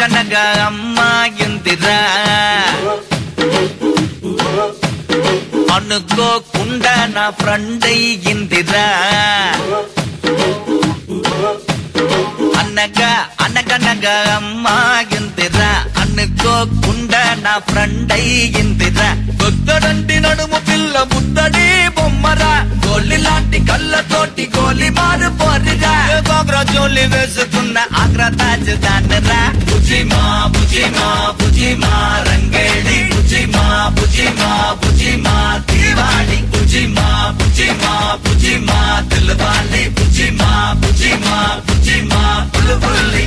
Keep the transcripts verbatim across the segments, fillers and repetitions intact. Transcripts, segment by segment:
అనగనగా అమ్మాయిందిరా అనుకోకుండా నా ఫ్రెండ్ అయ్యిందిరా అనగా అనగనగా అమ్మాయిందిరా అనుకోకుండా నా ఫ్రెండ్ అయ్యిందిరా కొత్తడంటి నడుము పిల్ల ముద్దడి బొమ్మరా గోలి లాంటి కళ్ళతోటి గోలి మారు పోరిరా గోగ్రా జోలి వేసుకున్న ఆగ్రా తాజ్ దానరా బుజిమా బుజిమా బుజిమా రంగేడి బుజిమా బుజిమా బుజిమా దివాడి బుజిమా బుజిమా బుజిమా దిల్వాలి బుజిమా బుజిమా బుజిమా బుల్బుల్లి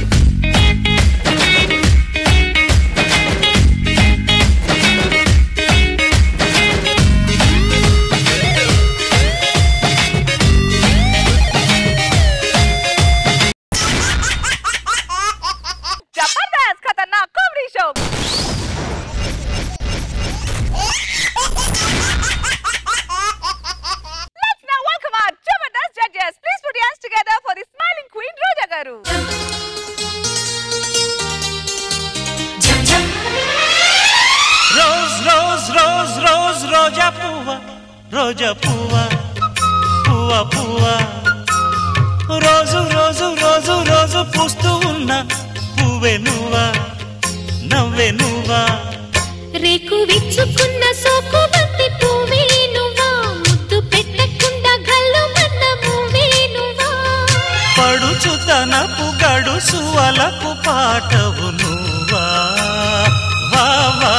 రోజా పువ్వా పువ్వా పువ్వా రోజు రోజు రోజు రోజు పూస్తూ ఉన్న పువ్వే నువ్వా నవ్వే నువ్వా రేకు విచ్చుకున్న సోకు బంతి పువ్వే నువ్వా ముద్దు పెట్టకుండా గల్లు మన్న పువ్వే నువ్వా పడుచుతనపు గడుసు అలకు పాటవు నువ్వా వా వా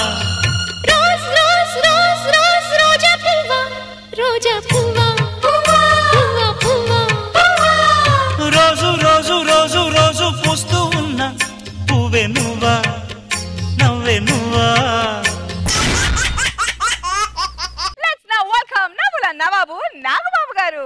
రోజా పువ్వా పువ్వా పువ్వా రోజు రోజు రోజు రోజు పూస్తూ ఉన్న పువ్వే నువ్వా నవ్వే నువ్వా లెట్స్ నౌ వెల్కమ్ నవుల నవాబు నాగబాబు గారు.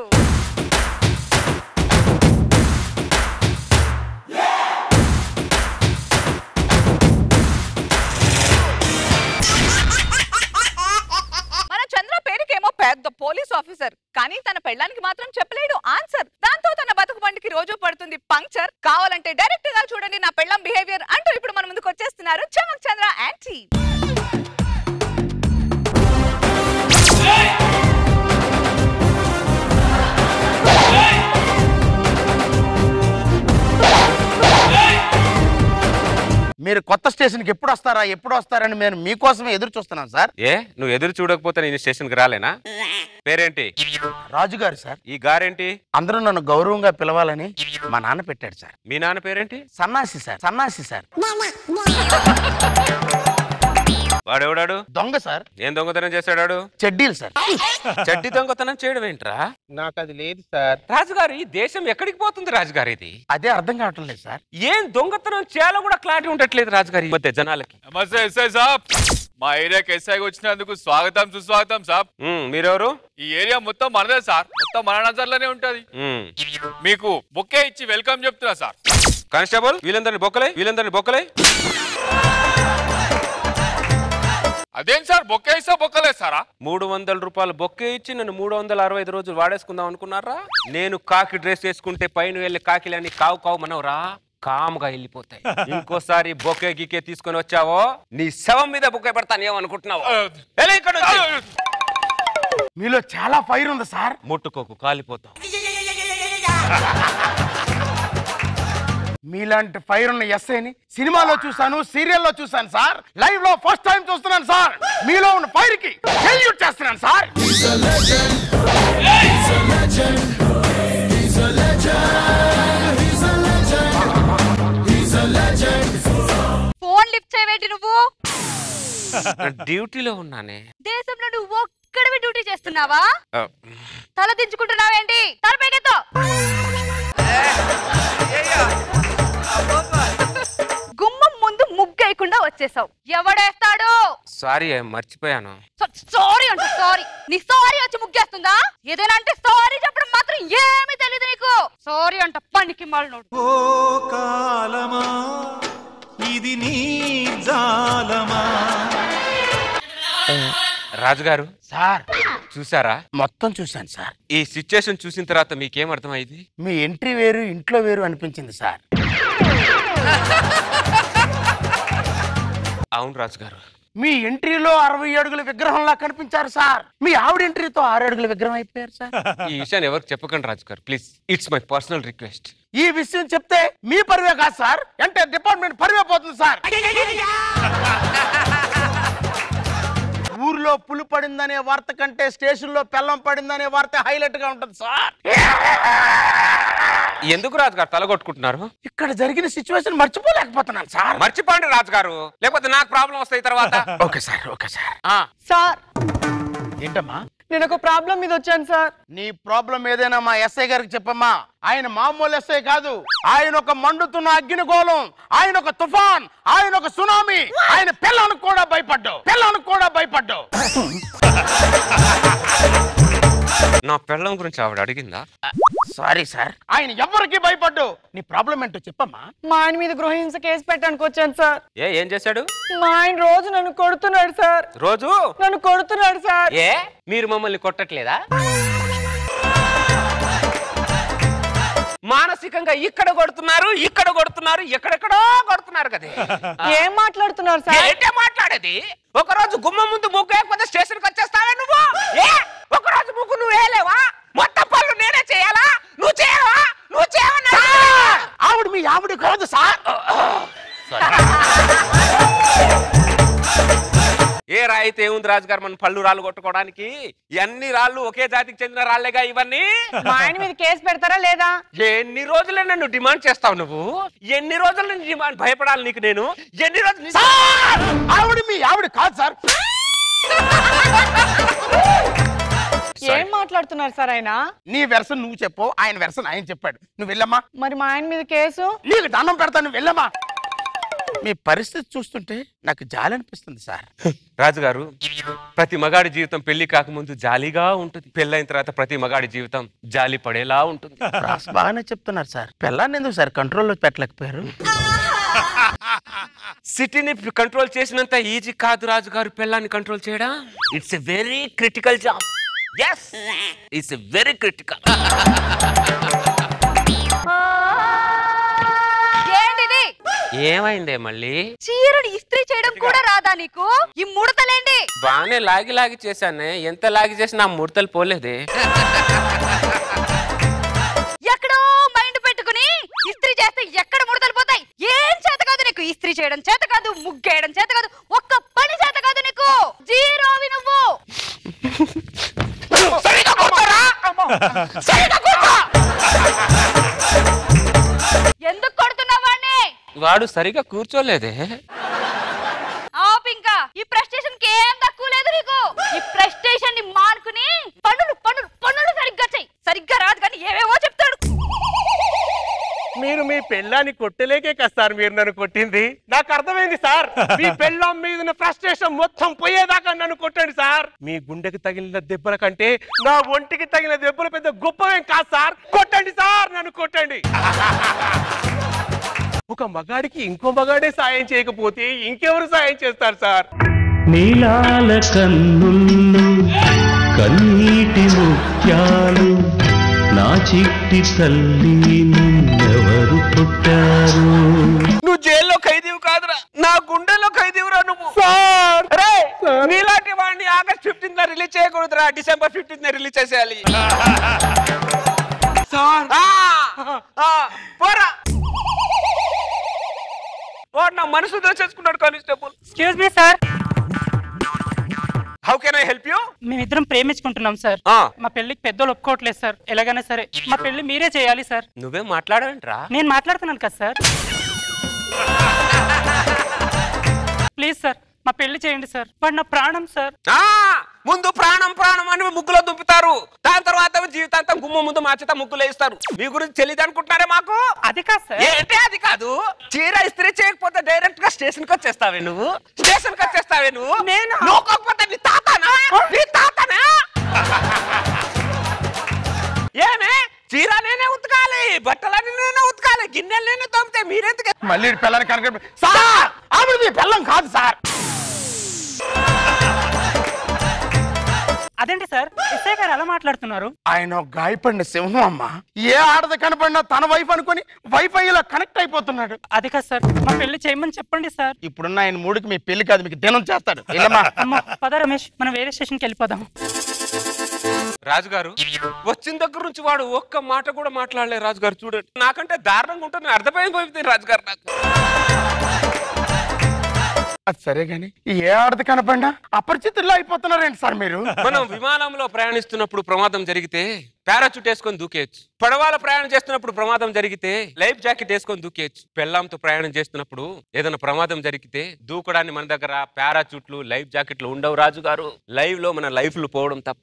పెద్ద పోలీస్ ఆఫీసర్ కానీ తన పెళ్ళానికి మాత్రం చెప్పలేడు ఆన్సర్. దాంతో తన బతుకు బండికి రోజు పడుతుంది పంక్చర్. కావాలంటే డైరెక్ట్ గా చూడండి నా పెళ్ళాం బిహేవియర్ అంటూ ఇప్పుడు మన ముందుకు వచ్చేస్తున్నారు చమక్ చంద్ర యాంటీ. మీరు కొత్త స్టేషన్కి ఎప్పుడు వస్తారా ఎప్పుడు వస్తారని నేను మీకోసమే ఎదురు చూస్తున్నాను సార్. ఏ నువ్వు ఎదురు చూడకపోతే నేను స్టేషన్కి రాలేనా? పేరేంటి? రాజుగారు సార్. ఈ గారేంటి? అందరూ నన్ను గౌరవంగా పిలవాలని మా నాన్న పెట్టాడు సార్. మీ నాన్న పేరేంటి? సన్నాసి సార్. సన్నాసి సార్. వాడెవడాడు? దొంగ సార్. ఏం దొంగతనం చేశాడు? చెడ్డీలు సార్. చెడ్డీ దొంగతనం చేయడం ఏంట్రా? నాకు అది లేదు సార్. రాజుగారు ఈ దేశం ఎక్కడికి పోతుంది రాజుగారు? ఇది అదే అర్థం కావటం లేదు సార్. ఏం దొంగతనం చేయాలో కూడా క్లారిటీ ఉండట్లేదు రాజుగారి మధ్య జనాలకి. నమస్తే ఎస్ఐ సాబ్. మా ఏరియాకి ఎస్ఐకి వచ్చినందుకు స్వాగతం సుస్వాగతం సాబ్. మీరెవరు? ఈ ఏరియా మొత్తం మనదే సార్. మొత్తం మన నజర్లోనే ఉంటది. మీకు బొక్కే ఇచ్చి వెల్కమ్ చెప్తున్నా సార్. కానిస్టేబుల్ వీళ్ళందరినీ బొక్కలే వీళ్ళందరినీ బొక్కలే అదేం సార్ బొక్కే ఇస్తా బొక్కలే సారా? మూడు వందల రూపాయలు బొక్కే ఇచ్చి నన్ను మూడు వందల అరవై ఐదు రోజులు వాడేసుకుందాం అనుకున్నారా? నేను కాకి డ్రెస్ వేసుకుంటే పైన వెళ్ళి కాకిలని కావు కావు మనవరా కాముగా వెళ్ళిపోతాయి. ఇంకోసారి బొకే గికే తీసుకొని వచ్చావో నీ శవం మీద బొక్కే పెడతాను ఏమనుకుంటున్నావు? మీలో చాలా ఫైర్ ఉంది సార్. ముట్టుకోకు కాలిపోతావు. మీలాంటి ఫైర్ ఉన్న ఎస్ఐని సినిమాలో చూసాను, సీరియల్లో చూసాను సార్. లైవ్ లో ఫస్ట్ టైం చూస్తున్నాను సార్. మీలో ఉన్న ఫైర్ కి సెల్యూట్ చేస్తున్నాను సార్. ఫోన్ లిఫ్ట్ చేయవేంటి నువ్వు? డ్యూటీలో ఉన్నానే. దేశంలో నువ్వు ఒక్కడివి డ్యూటీ చేస్తున్నావా? తల దించుకుంటున్నావేంటి? తల పైకెత్తు. గుమ్మం ముందు ముగ్గేయకుండా వచ్చేసావు. ఎవడేస్తాడు? సారీ మర్చిపోయాను. సారీ అంట సారీ. నీ సారీ వచ్చి ముగ్గేస్తుందా? ఏదైనా అంటే సారీ చెప్పడం మాత్రం ఏమీ తెలియదు నీకు. సారీ అంట పనికి మాలినోడు. ఓ కాలమా ఇది నీ జాలమా. రాజుగారు సార్ చూసారా? మొత్తం చూశాను సార్. ఈ సిచ్యుయేషన్ చూసిన తర్వాత మీకేం అర్థమైంది? మీ ఎంట్రీ వేరు ఇంట్లో వేరు అనిపించింది సార్. అవును రాజు గారు. మీ ఎంట్రీలో అరవై అడుగుల విగ్రహంలా కనిపించారు సార్. మీ ఆవిడ ఎంట్రీతో ఆరు అడుగుల విగ్రహం అయిపోయారు సార్. ఈ విషయాన్ని ఎవరికి చెప్పకండి Raju garu please. It's my personal request. ఈ విషయం చెప్తే మీ పరివే కాదు సార్, అంటే డిపార్ట్మెంట్ పరివే పోతుంది సార్. ఊర్లో పులి పడిందనే వార్త కంటే స్టేషన్ లో పెళ్ళం పడిందనే వార్త హైలైట్ గా ఉంటుంది సార్. ఎందుకు రాజు గారు తలగొట్టుకుంటున్నారు? ఇక్కడ జరిగిన సిచ్యువేషన్ మర్చిపోలేకపోతున్నాను సార్. మర్చిపోండి రాజు గారు, లేకపోతే నాకు ప్రాబ్లం వస్తాయి తర్వాత. Okay sir, okay sir. Sir ఏంటమ్మా? నేను ఒక ప్రాబ్లం మీద వచ్చాను సార్. నీ ప్రాబ్లం ఏదైనా మా ఎస్ఐ గారికి చెప్పమ్మా. ఆయన మామూలు ఎస్ఐ కాదు, ఆయన ఒక మండుతున్న అగ్నిగోళం, ఆయన ఒక తుఫాన్, ఆయన ఒక సునామీ. ఆయన పిల్లకు కూడా భయపడ్డావు, పిల్లకు కూడా భయపడ్డావు. నా పిల్లం గురించి ఆవిడ అడిగిందా? సారీ సార్, ఆయన ఎవరికి భయపడ్డావు. నీ ప్రాబ్లం ఏంటో చెప్పమ్మా. మా ఆయన మీద గృహహింస కేసు పెట్టడానికి వచ్చాను సార్. ఏ ఏం చేశాడు? మా ఆయన రోజు నన్ను కొడుతున్నాడు సార్. రోజు నన్ను కొడుతున్నాడు సార్. ఏ మీరు మమ్మల్ని కొట్టట్లేదా? మానసికంగా ఇక్కడ కొడుతున్నారు, ఇక్కడ కొడుతున్నారు, ఎక్కడెక్కడో కొడుతున్నారు కదా. ఏం మాట్లాడుతున్నారు సార్? ఏంటే మాట్లాడేది? ఒక రోజు గుమ్మ ముందు ముగ్గు వేయకపోతే స్టేషన్ కి వచ్చేస్తావా నువ్వు? ఏ ఒక రోజు ముగ్గు నువ్వు వేయలేవా? మొత్తం పనులు నేనే చేయాలా? నువ్వు చేయవా? నువ్వు చేయవా? ఆవిడ మీ ఆవిడ కాదు సార్. ఏ రాయితే ఏముంది రాజుగారు మన పళ్ళు రాళ్ళు కొట్టుకోవడానికి? ఎన్ని రాళ్ళు ఒకే జాతికి చెందిన రాళ్లేగా ఇవన్నీ. మా ఆయన మీద కేసు పెడతారా లేదా? ఎన్ని రోజులే నన్ను డిమాండ్ చేస్తావు నువ్వు? ఎన్ని రోజులు నేను డిమాండ్ భయపడాలి నీకు నేను? ఎన్ని రోజులు? ఆవిడ మీ ఆవిడ కాదు సార్. ఏం మాట్లాడుతున్నారు సార్ ఆయన? నీ వెర్షన్ నువ్వు చెప్పు, ఆయన వెర్షన్ ఆయన చెప్పాడు. నువ్వు వెళ్ళమ్మా. మరి మా ఆయన మీద కేసు? నీకు దండం పెడతా, నువ్వు వెళ్ళమ్మా. మీ పరిస్థితి చూస్తుంటే నాకు జాలి అనిపిస్తుంది సార్. రాజుగారు, ప్రతి మగాడి జీవితం పెళ్లి కాకముందు జాలీగా ఉంటుంది, పెళ్ళైన తర్వాత ప్రతి మగాడి జీవితం జాలి పడేలా ఉంటుంది. బాగానే చెప్తున్నారు సార్. పెళ్ళాన్ని ఎందుకు సార్ కంట్రోల్లో పెట్టలేకపోయారు? సిటీని కంట్రోల్ చేసినంత ఈజీ కాదు రాజుగారు పెళ్ళాన్ని కంట్రోల్ చేయడం. It's a very critical job. yes it's a very critical. ఏంటిది? ఏమైందే మళ్ళీ? చీరని ఇస్త్రీ చేయడం కూడా రాదా నీకు? ఈ ముడతలేండి? బానే లాగి లాగి చేశానే, ఎంత లాగి చేసినా ముడతలు పోలేదే. ఎక్కడో మైండ్ పెట్టుకుని ఇస్త్రీ చేస్తే ఎక్కడ ముడతలు పోతాయి? ఏం చేత కాదు నీకు? ఇస్త్రీ చేయడం చేత కాదు, ముగ్గేయడం చేత కాదు, ఒక్క పని చేత కాదు నీకు. జీరోవి నువ్వు. ఎందుకు కొడుతున్నావు వాడిని? వాడు సరిగా కూర్చోలేదే. ఆపు ఇంకా. ఈ ప్రెస్టేషన్ కి ఏం తక్కువ లేదు నీకు. ఈ ప్రెస్టేషన్ ని మానుకుని పనులు పనులు పనులు సరిగ్గా చెయ్యి. సరిగ్గా రాదు కానీ ఏవేవో చెప్తాడు. మీరు మీ పెళ్ళాన్ని కొట్టలేకే కదా సార్ మీరు నన్ను కొట్టింది. నాకు అర్థమైంది సార్. మీ పెళ్ళాం మీద ఫ్రస్ట్రేషన్ మొత్తం పోయేదాకా నన్ను కొట్టండి సార్. మీ గుండెకి తగిలిన దెబ్బల కంటే నా ఒంటికి తగిలిన దెబ్బలు పెద్ద గొప్పవేం కాదు సార్. కొట్టండి సార్, నన్ను కొట్టండి. ఒక మగాడికి ఇంకో మగాడే సాయం చేయకపోతే ఇంకెవరు సాయం చేస్తారు సార్? నీలాల కన్నుల్లో కన్నీటి ముత్యాలు, నా చిట్టి తల్లి నిన్నెవరు పుట్టారు? నువ్వు జైల్లో ఖైదీవు కాదురా, నా గుండెల్లో ఖైదీవురా నువ్వు. నీలాంటి వాడిని ఆగస్ట్ ఫిఫ్టీన్త్ రిలీజ్ చేయకూడదురా, డిసెంబర్ ఫిఫ్టీన్త్ రిలీజ్ చేసేయాలి. పోరా నా మనసు దోచేసుకున్నాడు constable. Excuse me sir. How can I help you? మేమిద్దరం ప్రేమించుకుంటున్నాం సార్. మా పెళ్లికి పెద్దలు ఒప్పుకోవట్లేదు సార్. ఎలాగైనా సరే మా పెళ్లి మీరే చేయాలి సార్. నువ్వేం మాట్లాడవేంట్రా? నేను మాట్లాడుతున్నాను కదా సార్. ప్లీజ్ సార్ మా పెళ్లి చేయండి సార్. వాడు నా ప్రాణం సార్. ముందు ప్రాణం ప్రాణం అని ముగ్గులో దుంపుతారు, దాని తర్వాత జీవితాంతం గుమ్మ ముందు మార్చితే ముగ్గులు వేస్తారు. మీ గురించి తెలియదు అనుకుంటున్నారే మాకు? అది కాదు సార్. ఏంటి అది కాదు? చీర ఇస్త్రీ చేయకపోతే డైరెక్ట్ గా స్టేషన్ కి వచ్చేస్తావే నువ్వు. స్టేషన్ కి వచ్చేస్తావే నువ్వు. నేను నోకోకపోతే నీ తాతనా? నీ తాతనా? ఏమే చీర నేనే ఉతకాలి, బట్టలన్నీ నేనే ఉతకాలి, గిన్నెలు నేనే తోమితే మీరెందుకు? మళ్ళీ పిల్లని కనుక సార్ ఆవిడ మీ పిల్లం కాదు సార్. అదేంటి సార్ ఎస్ఐ గారు అలా మాట్లాడుతున్నారు? ఆయన గాయపడిన సింహం అమ్మా. ఏ ఆడది కనపడినా తన వైఫ్ అనుకుని వైఫై లో కనెక్ట్ అయిపోతున్నాడు. అది కాదు సార్, మా పెళ్లి చేయమని చెప్పండి సార్. ఇప్పుడున్న ఆయన మూడుకి మీ పెళ్లి కాదు, మీకు దినం చేస్తాడు. అమ్మా పద రమేష్, మనం వేరే స్టేషన్కి వెళ్ళిపోదాం. రాజుగారు వచ్చిన దగ్గర నుంచి వాడు ఒక్క మాట కూడా మాట్లాడలే. రాజుగారు చూడండి, నాకంటే దారుణంగా ఉంటుంది అర్థమైపోయింది రాజుగారు నాకు. అది సరే గాని ఏ ఆడది కనపడినా అపరిచితుల్లో అయిపోతున్నారేంటి సార్ మీరు? మనం విమానంలో ప్రయాణిస్తున్నప్పుడు ప్రమాదం జరిగితే పారాచూట్ వేసుకొని దూకేయచ్చు. పడవల ప్రయాణం చేస్తున్నప్పుడు ప్రమాదం జరిగితే లైఫ్ జాకెట్ వేసుకొని దూకేయచ్చు. పెళ్ళాంతో ప్రయాణం చేస్తున్నప్పుడు ఏదైనా ప్రమాదం జరిగితే దూకడాన్ని మన దగ్గర పారాచూట్లు లైఫ్ జాకెట్లు ఉండవు రాజుగారు. లైవ్ లో మన లైఫ్లు పోవడం తప్ప.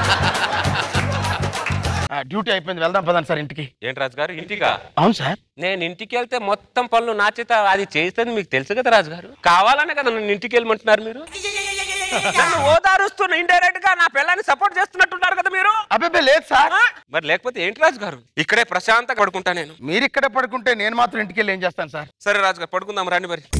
డ్యూటీ అయిపోయింది, వెళ్దాం పదండి సార్ ఇంటికి. ఏంటి రాజుగారు ఇంటికా? అవును సార్. నేను ఇంటికి వెళ్తే మొత్తం పనులు నా చేత అది చేస్తుంది మీకు తెలుసు కదా రాజుగారు. కావాలనే కదా నన్ను ఇంటికి వెళ్ళమంటున్నారు మీరు. నన్ను ఓదారుస్తున్న ఇండైరెక్ట్ గా నా పిల్లని సపోర్ట్ చేస్తున్నట్టున్నారు కదా మీరు. అబ్బే లేదు సార్. మరి లేకపోతే ఏంటి రాజుగారు? ఇక్కడే ప్రశాంతంగా పడుకుంటా నేను. మీరు ఇక్కడే పడుకుంటే నేను మాత్రం ఇంటికి వెళ్ళి ఏం చేస్తాను సార్? సరే రాజుగారు పడుకుందాం రండి మరి.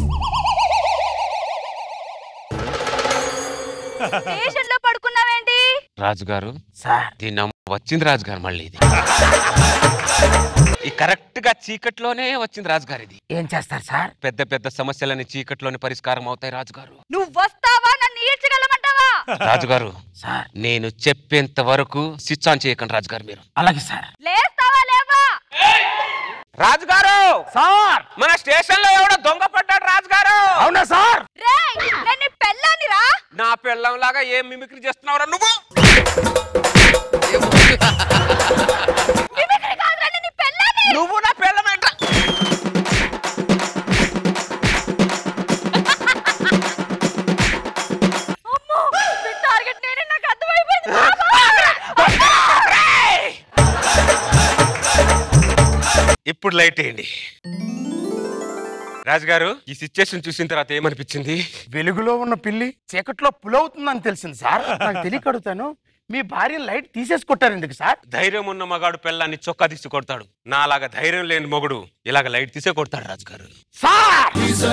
స్టేషన్ లో పడుకున్నావేంటి రాజుగారు? సార్ దీని వచ్చింది రాజుగారు మళ్ళీ ఇది. ఈ కరెక్ట్ గా చీకట్లోనే వచ్చింది రాజుగారు. ఇది ఏం చేస్తారు సార్? పెద్ద పెద్ద సమస్యలని చీకట్లోనే పరిష్కారం అవుతాయి రాజుగారు. నువ్వు వస్తావా నన్ను ఈడ్చగలమంటావా? రాజుగారు సార్ నేను చెప్పేంత వరకు స్విచ్ ఆన్ చేయకండి రాజుగారు మీరు. అలాగే సార్. లేస్తావా లేవా? రాజుగారు సార్ మన స్టేషన్ లో ఎవడో దొంగ పడ్డాడు రాజుగారు. అవునా సార్? రేయ్ నేను నీ పెళ్ళాన్ని రా. నా పెళ్ళం లాగా ఏం మిమిక్రీ చేస్తున్నావురా నువ్వు? మిమిక్రీ కాదురా, నేను నీ పెళ్ళాన్ని. నువ్వు నా పెళ్ళమేంట? అమ్మో మీ టార్గెట్ నేనే, నాకు అర్థమైపోయింది. ఇప్పుడు లైట్ వేయండి. రాజుగారు ఈ సిచ్యుయేషన్ చూసిన తర్వాత ఏమనిపించింది? వెలుగులో ఉన్న పిల్లి చీకట్లో పులవుతుందని తెలిసింది సార్. నాకు తెలియకడుగుతాను, మీ భార్య లైట్ తీసేసి కొట్టారు ఎందుకు సార్? ధైర్యం ఉన్న మగాడు పెళ్ళాన్ని చొక్కా తీసి కొడతాడు. నాలాగా ధైర్యం లేని మొగుడు ఇలాగ లైట్ తీసే కొడతాడు రాజుగారు. సార్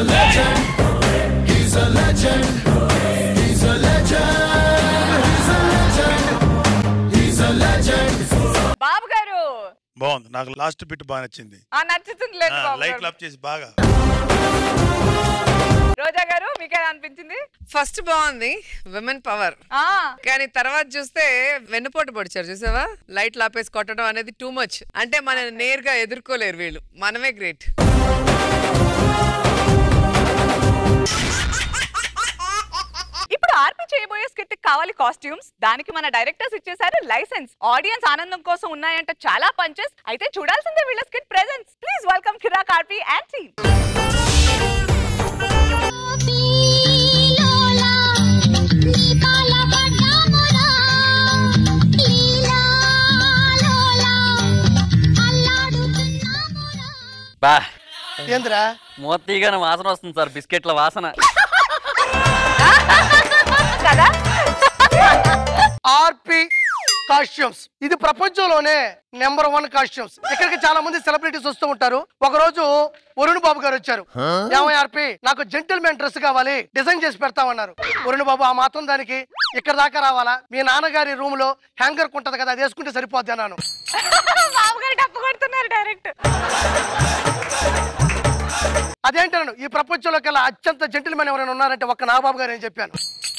బాబు గారు బాగుంది, నాకు లాస్ట్ బిట్ బాగా నచ్చింది. ఆ నచ్చుతుంది లేదు బాబు లైట్ గారు. క్లాప్ చేసి బాగా. రోజా గారు మీకేలా అనిపించింది? ఫస్ట్ బాగుంది, విమెన్ పవర్. కానీ తర్వాత చూస్తే వెన్నుపోటు పొడిచారు చూసావా? లైట్ లాపేసి కొట్టడం అనేది టూ మచ్. అంటే మన నేరుగా ఎదుర్కోలేరు వీళ్ళు, మనమే గ్రేట్. ఇప్పుడు ఆర్పి చేయబోయే స్కిట్ కావాలి కాస్ట్యూమ్స్. దానికి మన డైరెక్టర్స్ ఇచ్చేసారు లైసెన్స్. ఆడియన్స్ ఆనందం కోసం ఉన్నాయంట చాలా పంచెస్. అయితే చూడాల్సిందే వీళ్ళ skit presence. Please welcome Kirik RP and team. బా ఏంద్రా మోతీగానే వాసన వస్తుంది సార్, బిస్కెట్ల వాసన. ఆర్పి కాస్ట్యూమ్స్ ఇది ప్రపంచంలోనే నెంబర్ వన్ కాస్ట్యూమ్స్. ఇక్కడికి చాలా మంది సెలబ్రిటీస్ వస్తూ ఉంటారు. ఒక రోజు వరుణ్ బాబు గారు వచ్చారు. ఏమై ఆర్పి నాకు జెంటిల్మెన్ డ్రెస్ కావాలి, డిజైన్ చేసి పెడతామన్నారు. వరుణ్ బాబు ఆ మాత్రం దానికి ఇక్కడ దాకా రావాలా? మీ నాన్నగారి రూమ్ లో హ్యాంగర్ ఉంటది కదా, అది వేసుకుంటే సరిపోద్ది అన్నాను. అదేంటాను ఈ ప్రపంచంలో కల్లా అత్యంత జెంటిల్మెన్ ఎవరైనా ఉన్నారంటే ఒక్క నాగబాబు గారు అని చెప్పాను.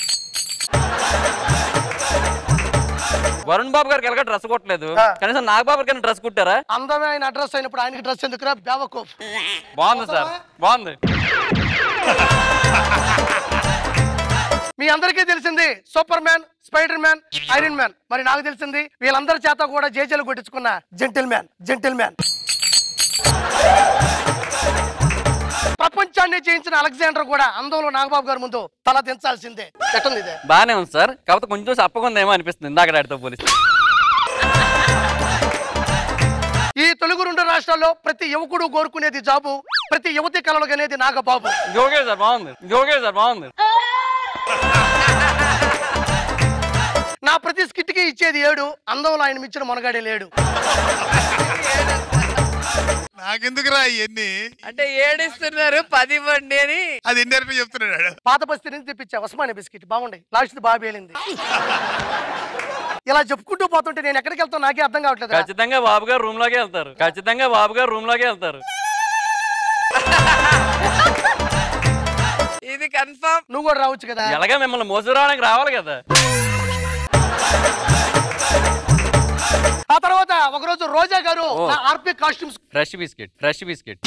వరుణ్ బాబు గారికి ఎలాగ డ్రెస్ కొట్టలేదు, కనీసం నాగబాబు గారికి డ్రెస్ కుట్టారా? అందమే ఆయన అడ్రస్ అయినప్పుడు ఆయనకి డ్రెస్ ఎందుకురా బేవకూఫ్. బాగుంది సార్, బాగుంది. మీ అందరికీ తెలిసింది Superman, Spider Man, Iron Man. మరి నాకు తెలిసింది వీళ్ళందరి చేత కూడా జేజేలు కొట్టించుకున్న జెంటిల్ మ్యాన్. జెంటిల్ మ్యాన్ ప్రపంచాన్ని జయించిన అలెగ్జాండర్ కూడా అందంలో నాగబాబు గారి ముందు తల దించాల్సిందే. ఎట్టుంది ఇదే? బానే ఉంది సార్, కాకపోతే కొంచెం చప్పకుందేమో అనిపిస్తుంది ఇందాక డాడితో పోలిస్తే. ఈ తెలుగు రెండు రాష్ట్రాల్లో ప్రతి యువకుడు కోరుకునేది జాబు, ప్రతి యువతి కలలు అనేది నాగబాబు. జోగే సార్ బాగుంది, జోగే సార్ బాగుంది. నా ప్రతి స్కిట్ కి ఇచ్చేది ఏడు, అందంలో ఆయన మించిన మొనగాడే లేడు. నాకెందుకురా ఇవన్నీ? అంటే ఏడిస్తున్నారు పది ఇవ్వండి అని. అది ఇండైరెక్ట్ చెప్తున్నాడు. పాత బస్తీ నుంచి తెప్పించా ఉస్మానియా బిస్కెట్ బాగుండే, లాస్ట్ బాగా పేలింది. ఇలా చెప్పుకుంటూ పోతుంటే నేను ఎక్కడికి వెళ్తాను నాకే అర్థం కావట్లేదు. ఖచ్చితంగా బాబు గారు రూమ్ లోకే వెళ్తారు. ఖచ్చితంగా బాబు గారు రూమ్ లోకే వెళ్తారు. ఇది కన్ఫర్మ్. నువ్వు కూడా రావచ్చు కదా. ఎలాగా మిమ్మల్ని మోసురావడానికి రావాలి కదా. ఆ తర్వాత ఒకరోజు Roja garu RP costumes fresh biscuit fresh biscuit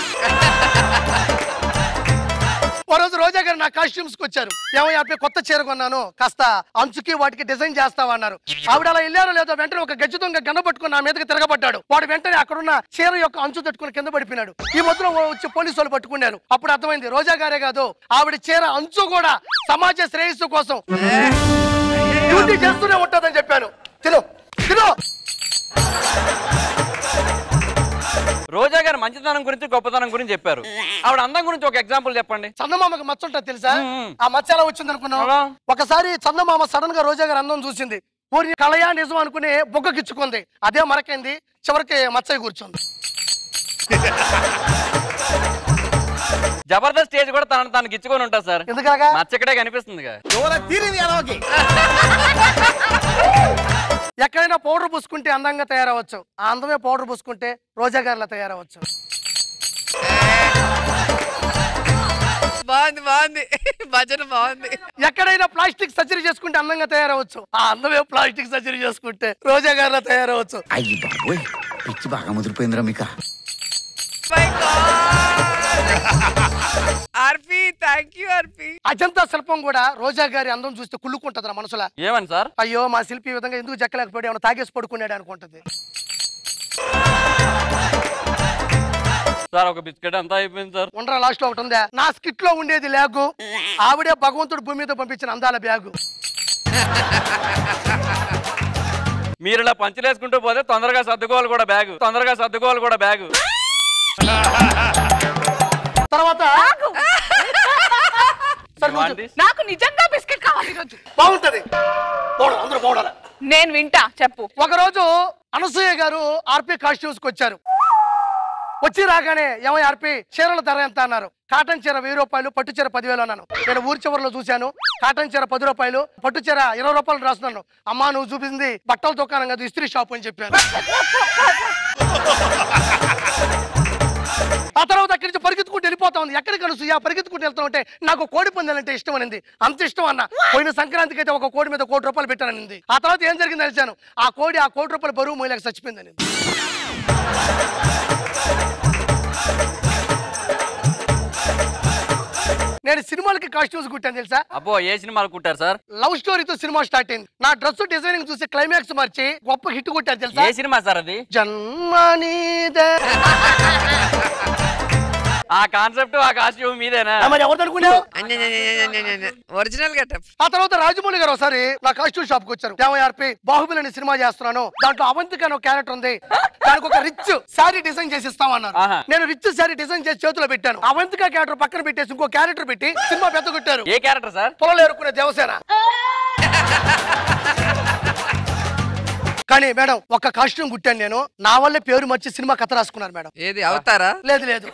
ఒక రోజు రోజా గారు నా కాస్ట్యూమ్స్ కి వచ్చారు. ఏమయ్య ఆర్పీ కొత్త చీర కొన్నాను, కాస్త అంచుకి వాటికి డిజైన్ చేస్తావా అన్నారు. ఆవిడ అలా వెళ్ళారో లేదో వెంటనే ఒక గజ్జి దొంగ గన్న పట్టుకుని నా మీదకి తిరగబడ్డాడు. వాడు వెంటనే అక్కడున్న చీర యొక్క అంచు తట్టుకుని కింద పడిపోయినాడు. ఈ మధ్యలో వచ్చి పోలీసు వాళ్ళు పట్టుకున్నారు. అప్పుడు అర్థమైంది రోజా గారే కాదు ఆవిడ చీర అంచు కూడా సమాజ శ్రేయస్సు కోసం డ్యూటీ చేస్తూనే ఉంటుందని చెప్పాను. తిను తిను. రోజా గారు మంచితనం గురించి గొప్పతనం గురించి చెప్పారు. ఆవిడ అందం గురించి ఒక ఎగ్జాంపుల్ చెప్పండి. చందమామకి మచ్చ ఉంటుంది తెలుసా? ఆ మచ్చ ఎలా వచ్చింది అనుకున్నావు? ఒకసారి చందమామ సడన్ గా రోజా గారు అందం చూసింది. ఊరి కళయా నిజం అనుకుని బొగ్గకిచ్చుకుంది. అదే మరకైంది, చివరికి మచ్చ కూర్చుంది. జబర్దస్త్ స్టేజ్ కూడా తనను తాను గిచ్చుకొని ఉంటా సార్. ఎందుకలాగా? మచ్చ ఇక్కడే కనిపిస్తుంది. ఎక్కడైనా పౌడర్ పూసుకుంటే అందంగా తయారవచ్చు. ఆ అందమే పౌడర్ పూసుకుంటే రోజా గారిలా తయారవచ్చు. బాగుంది బాగుంది భజన బాగుంది. ఎక్కడైనా ప్లాస్టిక్ సర్జరీ చేసుకుంటే అందంగా తయారవచ్చు. ఆ అందమే ప్లాస్టిక్ సర్జరీ చేసుకుంటే రోజా గారిలా తయారవచ్చు. అయ్యి బాబోయ్ పిచ్చి బాగా ముదిరిపోయిందిరా మీకు. RP thank you RP. Ajanta శిల్పం కూడా రోజా గారి అందం చూస్తే కుళ్ళుకుంటది మనసులా. ఏమని సార్? అయ్యో మా శిల్పి విధంగా ఎందుకు చెక్కలేకపోయాడు, ఏమైనా తాగేసి పడుకున్నాడు అనుకుంటది. సార్ ఒక బిస్కెట్ అంతా అయిపోయింది సార్. ఉండరా లాస్ట్ లో ఒకటి ఉందా? నా స్కిట్ లో ఉండేది లాగు, ఆవిడే భగవంతుడు భూమి మీద పంపించిన అందాల బ్యాగు. మీరు ఇలా పంచలేసుకుంటూ పోతే తొందరగా సర్దుకోవాలి కూడా బ్యాగు. తొందరగా సర్దుకోవాలి కూడా బ్యాగు. తర్వాత నాకు నిజంగా బిస్కెట్ కావాలి ఈరోజు. బాగుంటది, అందరూ బాగుండాలి. నేను వింటా చెప్పు. ఒక రోజు అనసూయ గారు ఆర్పీ కాస్ట్యూమ్స్ కి వచ్చారు. వచ్చి రాగానే ఏమై ఆర్పి చీరల ధర ఎంత అన్నారు. కాటన్ చీర వెయ్యి రూపాయలు, పట్టు చీర పదివేలు అన్నాను. నేను ఊరి చివరిలో చూశాను, కాటన్ చీర పది రూపాయలు, పట్టు చీర ఇరవై రూపాయలు రాస్తున్నాను. అమ్మా నువ్వు చూపించింది బట్టల దుకాణం కాదు, ఇస్త్రీ షాప్ అని చెప్పాను. ఆ తర్వాత అక్కడి నుంచి పరిగెత్తుకుంటూ వెళ్ళిపోతా ఉంది. ఎక్కడికి అనసూయ పరిగెత్తుకుంటూ వెళ్తా ఉంటే నాకు కోడి పందాలంటే ఇష్టం అనింది. అంత ఇష్టం అన్న పోయిన సంక్రాంతికి అయితే ఒక కోడి మీద కోటి రూపాయలు పెట్టాననింది. ఆ తర్వాత ఏం జరిగింది తెలిసాను, ఆ కోడి ఆ కోటి రూపాయలు బరువు మోయలేక చచ్చిపోయిందని. నేను సినిమాలకి కాస్ట్యూమ్స్ కుట్టాను తెలుసా? అబ్బో ఏ సినిమాలు కుట్టారు సార్? లవ్ స్టోరీతో సినిమా స్టార్ట్ అయింది. నా డ్రెస్ డిజైనింగ్ చూసి క్లైమాక్స్ మార్చి గొప్ప హిట్ కొట్టారు తెలుసా? ఏ సినిమా సార్ అది? జన్మనీదే. ఆ కాన్సెప్ట్ ఆ కాస్ట్యూమ్ మీదేనా? మరి ఎవరు అనుకున్నావు? Original getup. ఆ తర్వాత రాజమౌళి గారు ఒకసారి నా కాస్ట్యూమ్ షాప్ కి వచ్చారు. యాభై బాహుబలి అనే సినిమా చేస్తున్నాను, దాంట్లో అవంతిక అనే క్యారెక్టర్ ఉంది, దానికి ఒక రిచ్ శారీ డిజైన్ చేసి ఇస్తామన్నారు. నేను రిచ్ శారీ డిజైన్ చేసి చేతిలో పెట్టాను. అవంతిక క్యారెక్టర్ పక్కన పెట్టేసి ఇంకో క్యారెక్టర్ పెట్టి సినిమా పెద్ద కొట్టారు. ఏ క్యారెక్టర్ సార్? పొలం ఏరుకునే దేవసేన. కానీ మేడం ఒక కాస్ట్యూమ్ కుట్టాను నేను, నా వల్లే పేరు మర్చి సినిమా కథ రాసుకున్నారు మేడం. ఏది అవుతారా? లేదు లేదు,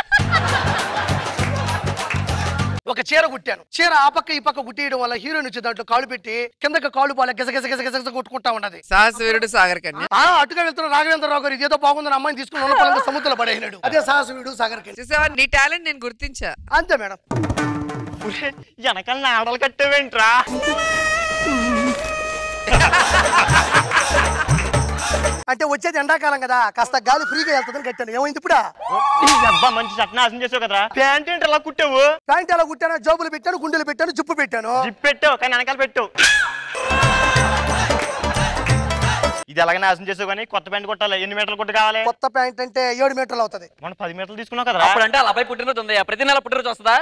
ఒక చీర కుట్టాను. చీర ఆ పక్క ఈ పక్క కుట్టియడం వల్ల హీరోయిన్ వచ్చి దాంట్లో కాళ్ళు పెట్టి కిందకి కాళ్ళు బాగా గెస గెస గెస గెస కొట్టుకుంటా ఉన్నది. సాహస వీరుడు సాగర్ కన్య. ఆ అటుగా వెళ్తున్న రాఘవేంద్రరావు గారు ఇదేదో బాగుందని అమ్మాయిని తీసుకుని ఉన్న పొలంగా సముద్రంలో పడేసినాడు. అదే సాహస వీరుడు సాగర్ కన్య. చూసావా నీ టాలెంట్ నేను గుర్తించా. అంతే మేడం. వెనకాల ఆడలు కట్టేవేంట్రా? అంటే వచ్చేది ఎండాకాలం కదా, కాస్త గాలి ఫ్రీగా వెళ్తుందని కట్టాను. ఏమైంది ఇప్పుడు? మంచి సట్నాశం చేసావు కదా. ప్యాంట్ ఏంటి ఎలా కుట్టావు? ప్యాంట్ ఎలా కుట్టాను? జోబులు పెట్టాను, గుండెలు పెట్టాను, జిప్పు పెట్టాను. జిప్ పెట్టావు కానీ వెనకాల పెట్టావు. ఇది ఎలాగ నాశనం చేసావు కానీ కొత్త ప్యాంట్ కొట్టాలి. ఎన్ని మీటర్లు కొట్టు కావాలి? కొత్త ప్యాంట్ అంటే ఏడు మీటర్లు అవుతుంది. మనం పది మీటర్లు తీసుకున్నావు కదా. అప్పుడంటే అలా అబ్బాయి పుట్టినరోజు ఉంది, ప్రతి నెల పుట్టినరోజు వస్తుందా?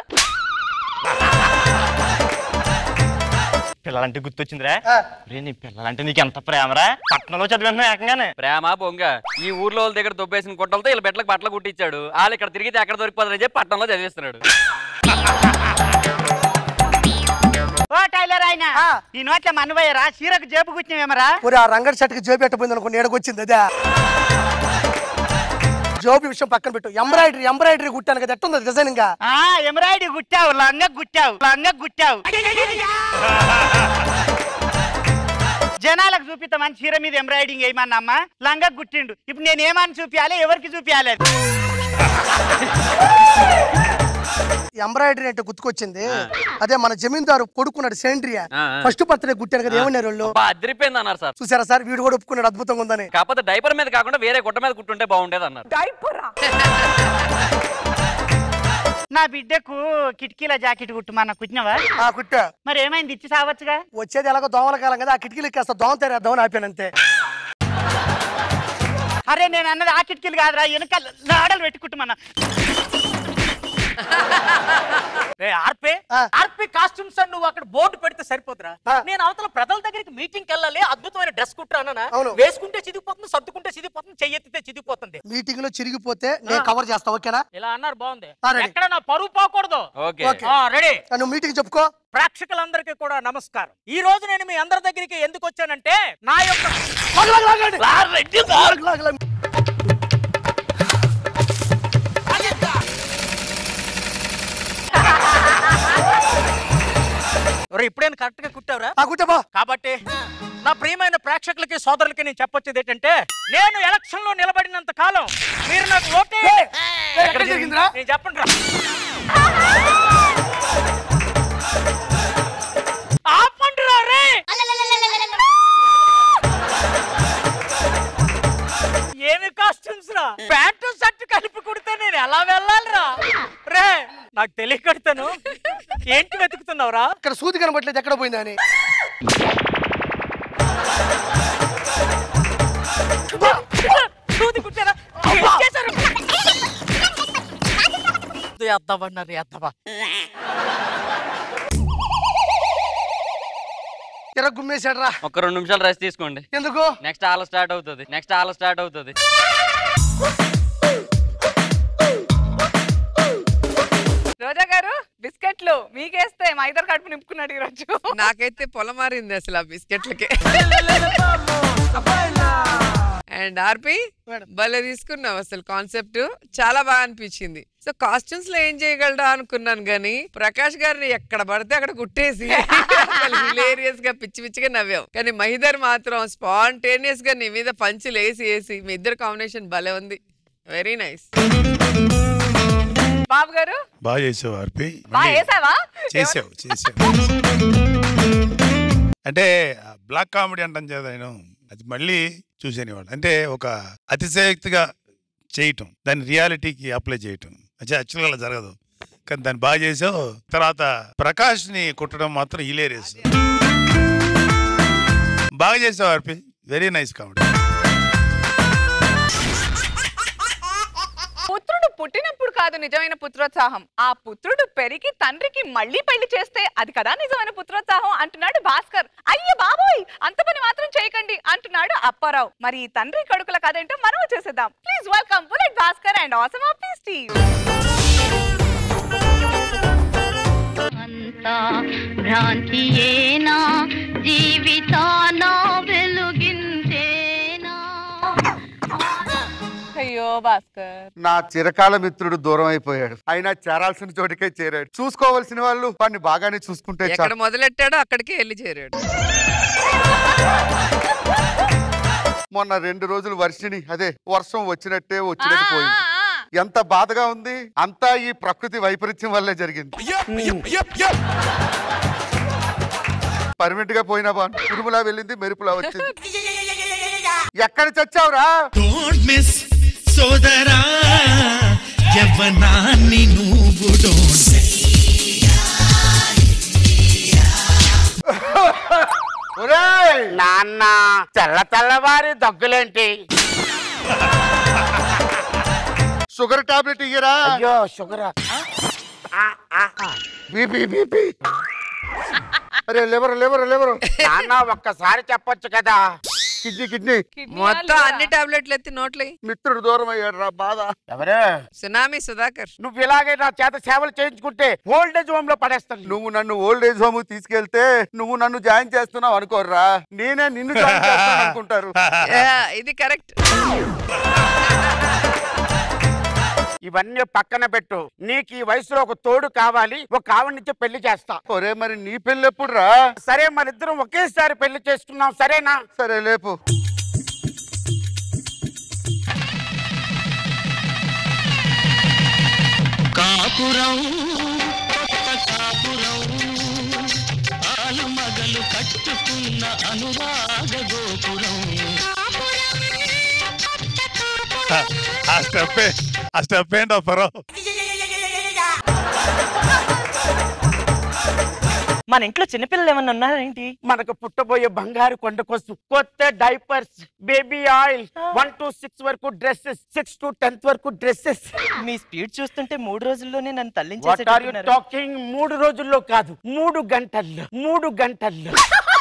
పిల్లలంటే గుర్తొచ్చిందిరా. నీ పిల్లలంటే నీకు ఎంత ప్రేమరా? పట్టణంలో చదివినా ఏకంగానే. ప్రేమ బొంగ. ఈ ఊర్లో వాళ్ళ దగ్గర దుబ్బేసిన కొట్టలతో వీళ్ళ బెట్లకు బట్టలు కుట్టించాడు. వాళ్ళు ఇక్కడ తిరిగితే ఎక్కడ దొరికిపోతారని చెప్పి పట్టణంలో చదివిస్తున్నాడు. ఓ టైలర్ ఆయన ఈ నోట్ల మనవయ్యరా చీరకు జేబు కూర్చున్నామరా? ఆ రంగడి షర్ట్కి జేబు పెట్టబోయింది అనుకో, ఏడకొచ్చింది అదే. జోబు విషయం పక్కన పెట్టు. ఎంబ్రాయిడరీ ఎంబ్రాయిడరీ కుట్టాను కదా, ఎట్టుంది డిజైనింగ్? ఎంబ్రాయిడరీ కుట్టావు, లంగ కుట్టావు, లంగ కుట్టావు. జనాలకు చూపిస్తామని చీర మీద ఎంబ్రాయిడింగ్ వేయమన్నా అమ్మ లంగా గుట్టిండు ఇప్పుడు నేను ఏమని చూపించాలి ఎవరికి చూపించాలి ఎంబ్రాయిడరీ అంటే గుర్తుకొచ్చింది అదే మన జమీందారు కొడుకున్నాడు సేంద్రియా ఫస్ట్ బర్త్డే గుట్టారు కదా ఏమన్నారు వాళ్ళు అదిరిపోయింది అన్నారు సార్ చూసారా సార్ వీడు కూడా ఒప్పుకున్నాడు అద్భుతంగా ఉందని కాకపోతే డైపర్ మీద కాకుండా వేరే గుట్ట మీద కుట్టుంటే బాగుండేది అన్నారు నా బిడ్డకు కిటికీల జాకెట్ కుట్టుమన్న కుట్టినవా కుట్టా మరి ఏమైంది ఇచ్చి సావచ్చుగా వచ్చేది ఎలాగో దోమల కాలం కదా ఆ కిటికీలు ఎక్కేస్తా దోమ తెరేద్దామని ఆపానంతే అరే నేను అన్నది ఆ కిటికీలు కాదురా వెనక నాడలు పెట్టుకుంటుమన్నా ఆర్పే ఆర్పే కాస్ట్యూమ్స్ అని నువ్వు అక్కడ బోర్డు పెడితే సరిపోతురా నేను అవతల ప్రజల దగ్గరికి మీటింగ్ వెళ్ళాలి అద్భుతమైన డ్రెస్ కుట్టానా వేసుకుంటే చిదిగిపోతుంది సర్దుకుంటే చిదిగిపోతుంది చెయ్యెత్తితే చిదిగిపోతుంది మీటింగ్ లో చిరిగిపోతే నేను కవర్ చేస్తా ఓకేనా ఇలా అన్నారు బాగుంది ఎక్కడ నా పరువు పోకూడదు రెడీ నువ్వు మీటింగ్ చెప్పుకో ప్రేక్షకులందరికీ కూడా నమస్కారం ఈ రోజు నేను మీ అందరి దగ్గరికి ఎందుకు వచ్చానంటే నా యొక్క ఇప్పుడైనా కరెక్ట్ గా కుట్టావురా కాబట్టి నా ప్రియమైన ప్రేక్షకులకి సోదరులకి నేను చెప్పొచ్చేది ఏంటంటే నేను ఎలక్షన్ లో నిలబడినంత కాలం మీరు నాకు ఓటే నేను చెప్పండి రా ఆపండి రా రే ఏమి కాస్ట్యూమ్స్ రా ప్యాంటు షర్ట్ కలిపి కుడితే నేను ఎలా వెళ్ళాలిరా రే నాకు తెలియకడతాను ఏంటి వెతుకుతున్నావురా ఇక్కడ సూది కనబట్లేదు ఎక్కడ పోయిందా అని సూది కుట్టారా ఎద్దవన్నారు ఎద్దవా గుమ్మేశాడు రా ఒక రెండు నిమిషాలు రెస్ట్ తీసుకోండి ఎందుకు నెక్స్ట్ ఆల స్టార్ట్ అవుతుంది నెక్స్ట్ ఆల స్టార్ట్ అవుతుంది రోజా గారు బిస్కెట్లు మీకేస్తే మా ఇద్దరు కడుపు నింపుకున్నాడు ఈ రోజు నాకైతే పొలమారింది అసలు ఆ బిస్కెట్లకి అండ్ ఆర్పి భలే తీసుకున్నావు అసలు కాన్సెప్ట్ చాలా బాగా అనిపించింది సో కాస్ట్యూమ్స్ లో ఏం చేయగలడా అనుకున్నాను గానీ ప్రకాష్ గారిని ఎక్కడ పడితే అక్కడ కుట్టేసి హిలేరియస్ గా పిచ్చి పిచ్చిగా నవ్వావు కానీ మహిదర్ మాత్రం స్పాంటేనియస్ గా నీ మీద పంచులు వేసి వేసి మీ ఇద్దరు కాంబినేషన్ భలే ఉంది వెరీ నైస్ బాబు గారు బాగా చేసావు ఆర్పి చేసావు చేసావు అంటే బ్లాక్ కామెడీ అంటాం చేదా నేను అది మళ్ళీ చూసేని వాళ్ళు అంటే ఒక అతిశయోక్తిగా చేయటం దాన్ని రియాలిటీకి అప్లై చేయటం అంటే యాక్చువల్గా అలా జరగదు కానీ దాన్ని బాగా చేసావు తర్వాత ప్రకాష్ ని కుట్టడం మాత్రం హిలేరియస్ బాగా చేసావు ఆర్పి వెరీ నైస్ కామెడీ పుత్రుడు పుట్టినప్పుడు కాదు నిజమైన పుత్రోత్సాహం ఆ పుత్రుడు పెరిగి తండ్రికి మళ్ళీ పెళ్లి చేస్తే అది కదా నిజమైన పుత్రోత్సాహం అంటున్నాడు భాస్కర్ అయ్య బాబోయ్ అంత పని మాత్రం చేయకండి అంటున్నాడు అప్పారావు మరి ఈ తండ్రి కొడుకుల కథ ఏంటో మనం వచ్చేసేద్దాం please welcome bullet Bhaskar and awesome of piece team అంతా భ్రాంతియేనా జీవితాన వెలుగించేనా అయ్యో భాస్కర్ నా చిరకాల మిత్రుడు దూరం అయిపోయాడు అయినా చేరాల్సిన చోటికే చేరాడు చూసుకోవాల్సిన వాళ్ళు వాడిని బాగానే చూసుకుంటే ఎక్కడ మొదలెట్టాడో అక్కడికే వెళ్ళి చేరాడు మొన్న రెండు రోజులు వర్షిని అదే వర్షం వచ్చినట్టే వచ్చినట్టు పోయింది ఎంత బాధగా ఉంది అంతా ఈ ప్రకృతి వైపరీత్యం వల్లే జరిగింది పర్మనెంట్ గా పోయినా బాను ఉరుములా వెళ్ళింది మెరుపులా వచ్చింది ఎక్కడ చచ్చావురా సోదరా యవ్వనాన్ని నువ్వు నాన్న తెల్ల తెల్లవారి దగ్గులేంటి షుగర్ టాబ్లెట్ ఇయ్యరా అయ్యో షుగర్ బీపీ బీపీ అరే లేవరు లేవరు లేవరు నాన్న ఒక్కసారి చెప్పొచ్చు కదా కిడ్నీ కిడ్నీ మొత్తం అన్ని టాబ్లెట్లు ఎత్తి నోట్లే మిత్రుడు దూరం అయ్యాడు రా బాధ ఎవరే సునామీ సుధాకర్ నువ్వు ఇలాగే నా చేత సేవలు చేయించుకుంటే ఓల్డ్ ఏజ్ హోమ్ లో పడేస్తాను నువ్వు నన్ను ఓల్డ్ ఏజ్ హోమ్ తీసుకెళ్తే నువ్వు నన్ను జాయిన్ చేస్తున్నావు అనుకోర్రా నేనే నిన్ను జాయిన్ చేస్తాను అనుకుంటారు ఇది కరెక్ట్ ఇవన్నీ పక్కన పెట్టు. నీకు ఈ వయసులో ఒక తోడు కావాలి, ఒక ఆవిడ నుంచి పెళ్లి చేస్తా. ఒరే మరి నీ పెళ్లి ఎప్పుడు రా? సరే మన ఇద్దరం ఒకేసారి పెళ్లి చేసుకున్నాం, సరేనా? సరే లేపు. కాపురం కాపురం ఆలు మగలు కట్టుకున్న అనురాగ గోపురం. ఆ స్టెప్ ఆ స్టెప్ ఏంటో పరో. మన ఇంట్లో చిన్నపిల్లలు ఏమన్నా ఉన్నారేంటి? మనకు పుట్టబోయే బంగారు కొండ కోసం కొత్త diapers, baby oil, one to six వరకు డ్రెస్సెస్, సిక్స్ టు టెన్త్ వరకు డ్రెస్సెస్. మీ స్పీడ్ చూస్తుంటే మూడు రోజుల్లోనే నన్ను What are you talking? మూడు రోజుల్లో కాదు, మూడు గంటల్లో మూడు గంటల్లో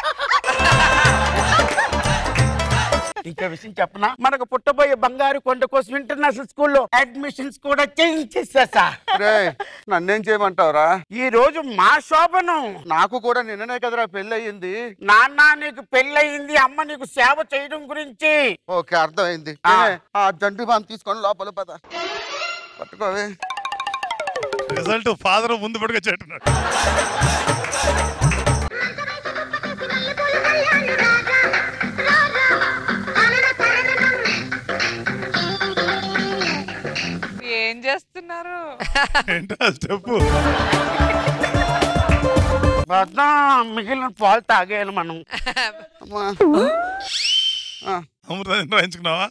ఇంకా విషయం చెప్పనా? మనకు పుట్టబోయే బంగారు కొండ కోసం ఇంటర్నేషనల్ స్కూల్లో అడ్మిషన్స్ కూడా చేయించేసా. నన్నేం చేయమంటావురా? ఈ రోజు మా శోభనం. నాకు కూడా నిన్ననే కదరా పెళ్లి అయ్యింది. నాన్న నీకు పెళ్ళయింది, అమ్మ నీకు సేవ చేయడం గురించి. ఓకే అర్థమైంది. ఆ జంటు బామ్ తీసుకొని లోపల పద పట్టుకోవే. రిజల్ట్ ఫాదర్ ముందు పట్టుకొచ్చేట్టున్నాడు. ఏం చేస్తున్నారు? మిగిలిన పాలు తాగేయాలి మనం. అమృతం రాయించుకున్నావా?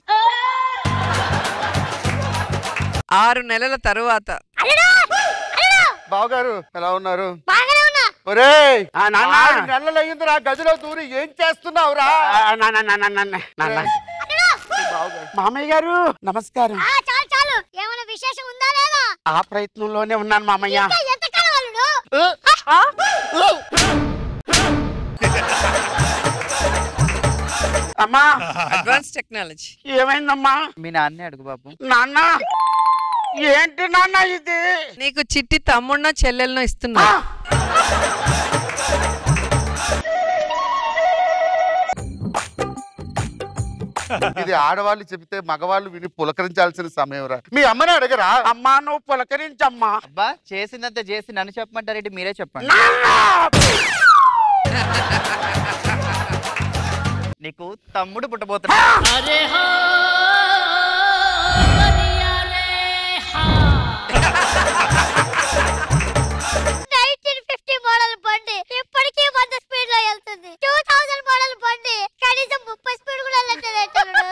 ఆరు నెలల తరువాత బావగారు ఎలా ఉన్నారు? ఒరేయ్ ఆరు నెలలు అయ్యిందిరా, గదిలో దూరి ఏం చేస్తున్నావురా? మామయ్య గారు నమస్కారం. చాలు చాలు, ఏమైనా విశేషం ఉందా లేదా? ఆ ప్రయత్నంలోనే ఉన్నాను మామయ్య. అమ్మా అడ్వాన్స్ టెక్నాలజీ ఏమైందమ్మా? మీ నాన్నే అడుగు బాబు. నాన్న ఏంటి నాన్న ఇది? నీకు చిట్టి తమ్ముడినో చెల్లెలనో ఇస్తున్నా. ఇది ఆడవాళ్ళు చెబితే మగవాళ్ళు విని పులకరించాల్సిన సమయం రా. మీ అమ్మని అడగరా? అమ్మా నువ్వు పులకరించమ్మా. అబ్బా చేసిందంత చేసి నన్ను చెప్పమంటారేంటి? మీరే చెప్పండి. నీకు తమ్ముడు పుట్టబోతున్నాడు. నైన్టీన్ ఫిఫ్టీ మోడల్ బండి ఇప్పటికీ వంద స్పీడ్ లో వెళ్తుంది. టూ థౌసండ్ మోడల్ బండి కనీసం ముప్పై స్పీడ్ కూడా వెళ్ళట్లేదు.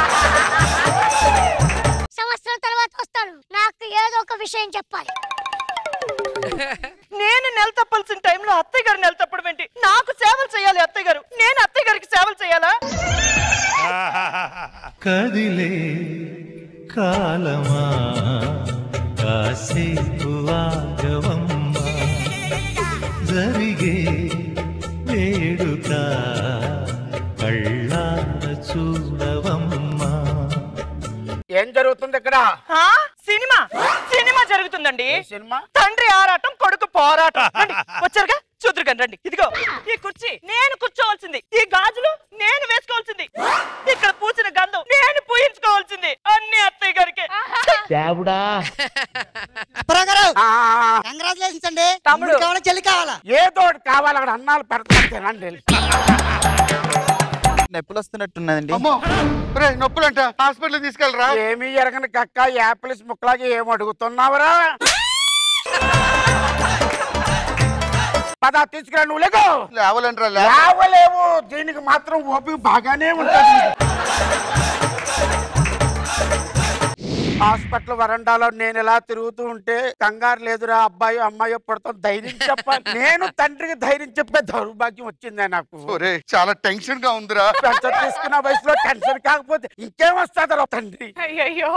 సంవత్సరం తర్వాత వస్తాడు, నాకు ఏదో ఒక విషయం చెప్పాలి. నేను నెల తప్పాల్సిన టైంలో అత్తయ్య గారు నెల తప్పడం ఏంటి? నాకు సేవలు చేయాలి అత్తయ్య గారు, నేను అత్తయ్య గారికి సేవలు చేయాలా? కదిలే కాలమా కాసేపు ఆగవమ్మా, జరిగే వేడుక కళ్ళార చూడవమ్మా. ఏం జరుగుతుంది ఇక్కడ? సినిమా సినిమా జరుగుతుందండి. సినిమా? తండ్రి ఆరాటం, కొడుకు పోరాటం. వచ్చారుగా చూద్దరు కానీ రండి. ఇదిగో ఈ కుర్చీ నేను కూర్చోవలసింది, ఈ గాజులు నేను వేసుకోవాల్సింది, ఇక్కడ పూసిన గంధం నేను పూయించుకోవాల్సింది, అన్ని అత్తయ్య గారికి. దేవుడా కంగ్రాచులేషన్స్ అండి. తమ్ముడు కావాలా చెల్లి కావాలా? ఏదో ఒకటి కావాలి, అక్కడ అన్నాలు పెడతాను తినండి. నొప్పులు వస్తున్నట్టున్నదండి. నొప్పులు అంట హాస్పిటల్ తీసుకెళ్ళరా? ఏమీ ఎరగని కక్క యాపిల్స్ ముక్కలాగా ఏం అడుగుతున్నావురా? పదా తీసుకురా. నువ్వు లేకు. లేవలేంట్రా? లేవలేవు. దీనికి మాత్రం ఓపిక బాగానే ఉంటుంది. హాస్పిటల్ వరండాలో నేను ఎలా తిరుగుతూ ఉంటే కంగారు లేదురా, అబ్బాయి అమ్మాయి పడతాం, ధైర్యం చెప్పాలి. నేను తండ్రికి ధైర్యం చెప్పే దౌర్భాగ్యం వచ్చిందే నాకు. చాలా టెన్షన్ గా ఉందిరా. పెన్షన్ తీసుకున్న వయసులో టెన్షన్ కాకపోతే ఇంకేం వస్తుందరా తండ్రి. అయ్యయ్యో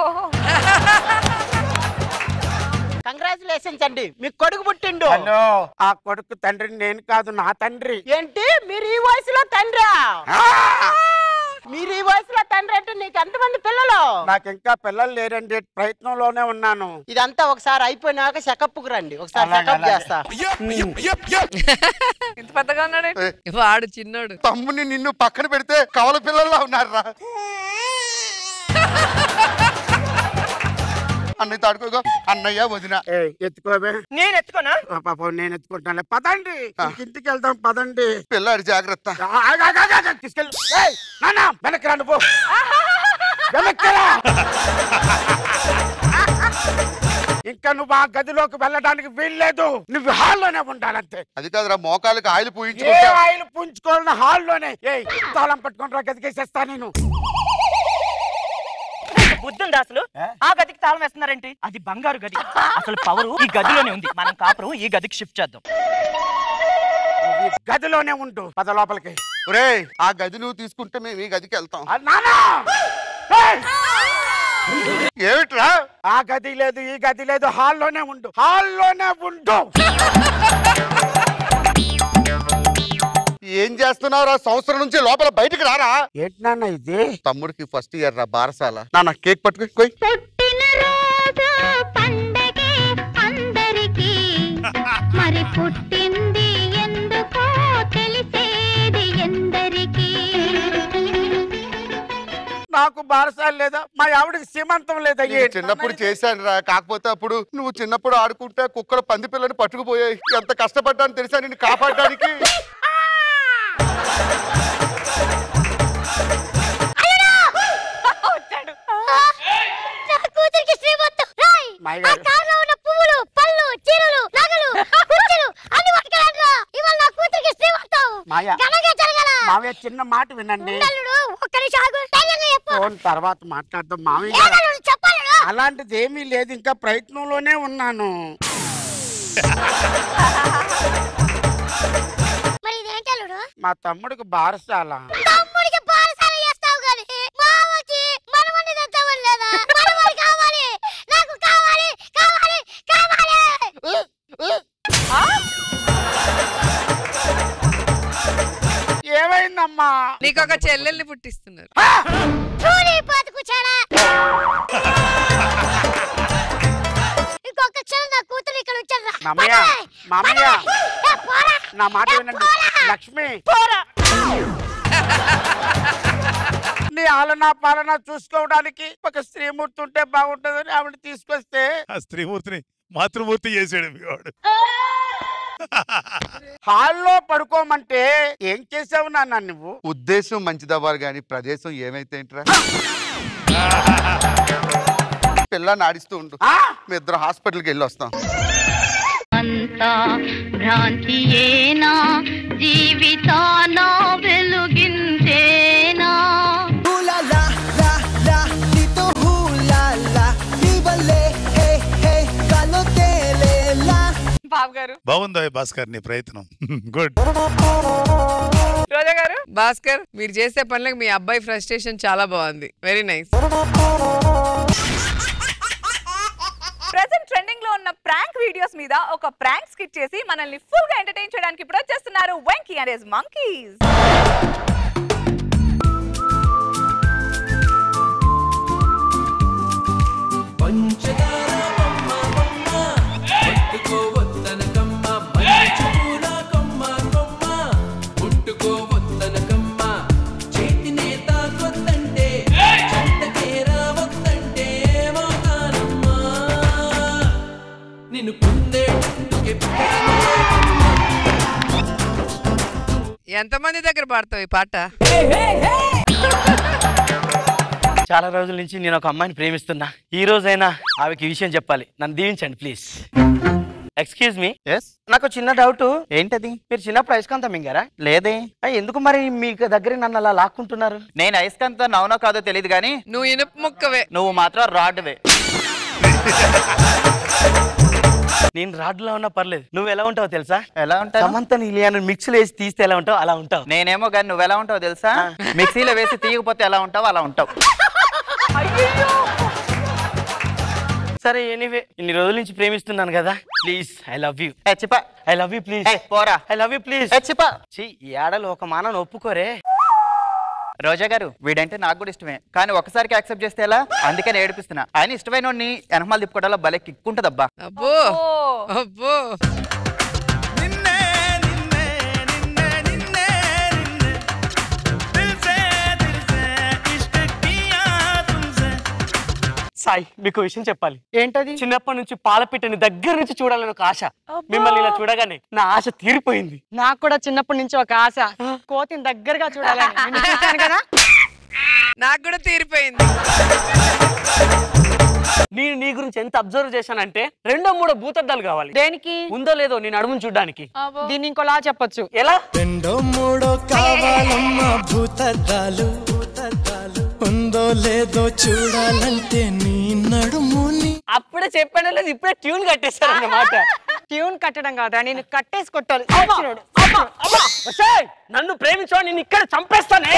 కంగ్రాచులేషన్స్ అండి, మీకు కొడుకు పుట్టిండు. హలో, ఆ కొడుకు తండ్రిని నేను కాదు, నా తండ్రి. ఏంటి మీరు ఈ వయసులో తండ్రా? మీరు ఈ వయసులో తండ్రి అంటే నీకు ఎంతమంది పిల్లలు? నాకు ఇంకా పిల్లలు లేరండి, ప్రయత్నంలోనే ఉన్నాను. ఇదంతా ఒకసారి అయిపోయినాక చెకప్ కు రండి, ఒకసారి చెకప్ చేస్తా. ఇంత పెద్దగా ఉన్నాడు వాడు, చిన్నోడు. తమ్ముని నిన్ను పక్కన పెడితే కవల పిల్లల్లో ఉన్నారా? అన్నయ్య తాడుకోగా అన్నయ్య వదిన ఎత్తుకోవే నేను ఎత్తుకోనా పాపం నేను ఎత్తుకుంటాను పదండి ఇంటికి వెళ్దాం పదండి పిల్లాడి జాగ్రత్త తీసుకెళ్ళి నాన్న వెనక్కి రా నువ్వు వెనక్కి రా ఇంకా నువ్వు ఆ గదిలోకి వెళ్ళడానికి వీల్లేదు నువ్వు హాల్లోనే ఉండాలంతే అది కాదురా మోకాలకి ఆయిల్ ఏ పూయించుకుంటా ఆయిల్ పుంజుకోవాలని హాల్లోనే ఏ తాళం పట్టుకొని రా గదికేసేస్తా నేను బుద్ధుంది అసలు ఆ గదికి తాళం వేస్తున్నారేంటి అది బంగారు గది అసలు పవరు ఈ గదిలోనే ఉంది మనం కాపురం ఈ గదికి షిఫ్ట్ చేద్దాం నువ్వు ఈ గదిలోనే ఉండు పద లోపలికి రే ఆ గది నువ్వు తీసుకుంటే మేము ఈ గదికి వెళ్తాం నానా ఏమిట్రా ఆ గది లేదు ఈ గది లేదు హాల్లోనే ఉండు హాల్లోనే ఉండు ఏం చేస్తున్నావురా సంవత్సరం నుంచి లోపల బయటికి రారా ఏంటి నాన్న ఇది తమ్ముడికి ఫస్ట్ ఇయర్ రా బారసాల నాన్న కేక్ పట్టుకుని కొయ్ అందరికీ మరి పుట్టింది ఎందుకో తెలిసేది ఎందరికీ నాకు బారసాలు లేదా మా ఆవిడకి సీమంతం లేదా నీకు చిన్నప్పుడు చేశాను రా కాకపోతే అప్పుడు నువ్వు చిన్నప్పుడు ఆడుకుంటే కుక్కలు పంది పిల్లని పట్టుకుపోయాయి ఎంత కష్టపడ్డాను తెలుసా నిన్ను కాపాడడానికి మావయ్య చిన్న మాట వినండి ఫోన్ తర్వాత మాట్లాడదాం మావయ్య అలాంటిది ఏమీ లేదు ఇంకా ప్రయత్నంలోనే ఉన్నాను మా తమ్ముడికి బారసాల ఏమైందమ్మా నీకు ఒక చెల్లెల్ని పుట్టిస్తున్నారు ఇంకొక చెల్లి నా కూతురు ఇక్కడ వచ్చారా మామయ్య మామయ్య నా మాట వినండి లక్ష్మి నీ ఆలనా పాలన చూసుకోవడానికి ఒక స్త్రీమూర్తి ఉంటే బాగుంటుందని ఆవిడ తీసుకొస్తే ఆ స్త్రీమూర్తిని మాతృమూర్తి చేసాడు మీ వాడు హాల్లో పడుకోమంటే ఏం చేసావు నాన్న నువ్వు ఉద్దేశం మంచిదవ్వాలి గాని ప్రదేశం ఏమైతే ఏంట్రా పిల్లని ఆడిస్తూ ఉండు మీ ఇద్దరు హాస్పిటల్కి వెళ్ళి వస్తాం అంతా భ్రాంతియేనా జీవితాన వెలుగించేనా బాబు గారు బాగుందా భాస్కర్ నీ ప్రయత్నం గుడ్ రోజా గారు భాస్కర్ మీరు చేసే పనులకు మీ అబ్బాయి ఫ్రస్ట్రేషన్ చాలా బాగుంది వెరీ నైస్ ప్రెసెంట్ ట్రెండింగ్ లో ఉన్న ప్రాంక్ వీడియోస్ మీద ఒక ప్రాంక్ స్కిట్ చేసి మనల్ని ఫుల్ గా ఎంటర్టైన్ చేయడానికి ఇప్పుడు వచ్చేస్తున్నారు వెంకీ అండ్ హిస్ మంకీస్ ఎంతమంది దగ్గర పాడతావు ఈ పాట చాలా రోజుల నుంచి నేను ఒక అమ్మాయిని ప్రేమిస్తున్నా ఈ రోజైనా ఆమెకి ఈ విషయం చెప్పాలి నన్ను దీవించండి ప్లీజ్ ఎక్స్క్యూజ్ మీ నాకు చిన్న డౌట్ ఏంటది మీరు చిన్నప్పుడు అయస్కాంతం మింగారా లేదే ఎందుకు మరి మీకు దగ్గర నన్ను అలా లాక్కుంటున్నారు నేను అయస్కాంతం అవునో కాదో తెలియదు గానీ నువ్వు ఇనుప ముక్కవే నువ్వు మాత్రం రాడ్వే నేను రాడ్లో ఉన్నా పర్లేదు నువ్వు ఎలా ఉంటావో తెలుసా ఎలా ఉంటావు సమంతని ఇలియాను మిక్సీలో వేసి తీస్తే ఎలా ఉంటావు అలా ఉంటావు నేనేమో కానీ నువ్వు ఎలా ఉంటావు తెలుసా మిక్సీలో వేసి తీయకపోతే ఎలా ఉంటావు అలా ఉంటావు సరే ఎనీవే ఇన్ని రోజుల నుంచి ప్రేమిస్తున్నాను కదా please I love you I love you please పోరా ఐ లవ్ యూ ప్లీజ్ ఈ ఆడలు ఒక మానను ఒప్పుకోరే రోజా గారు వీడంటే నాకు కూడా ఇష్టమే కానీ ఒకసారికి యాక్సెప్ట్ చేస్తే ఎలా అందుకని ఏడిపిస్తున్నా ఆయన ఇష్టమైన వాడిని ఎనమాలు తిప్పుకోవడంలో భలే కిక్కుంటదబ్బా అబ్బో అబ్బో సాయి మీకు విషయం చెప్పాలి. ఏంటది? చిన్నప్పటి నుంచి పాలపిట్టని దగ్గర నుంచి చూడాలని ఒక ఆశ. మిమ్మల్ని ఇలా చూడగానే నా ఆశ తీరిపోయింది. నాకు కూడా చిన్నప్పటి నుంచి ఒక ఆశ, కోతిని దగ్గరగా చూడాలని. నిన్ను చూశాను కదా, నాకు కూడా తీరిపోయింది. నేను నీ గురించి ఎంత అబ్జర్వ్ చేశానంటే రెండో మూడో భూతద్దాలు కావాలి. దేనికి? ఉందో లేదో నేను అడుగుని చూడడానికి. దీన్ని ఇంకోలా చెప్పొచ్చు. ఎలా? రెండో మూడో కావాలమ్మా భూతద్దాలు, ఉందో లేదో చూడాలంటే నీ నడుముని. అప్పుడే చెప్పాను లేదు, ఇప్పుడే ట్యూన్ కట్టేశారు అన్నమాట. ట్యూన్ కట్టడం కాదా, నేను కట్టేసి కొట్టాలి. నన్ను ప్రేమించా, నేను ఇక్కడ చంపేస్తానే.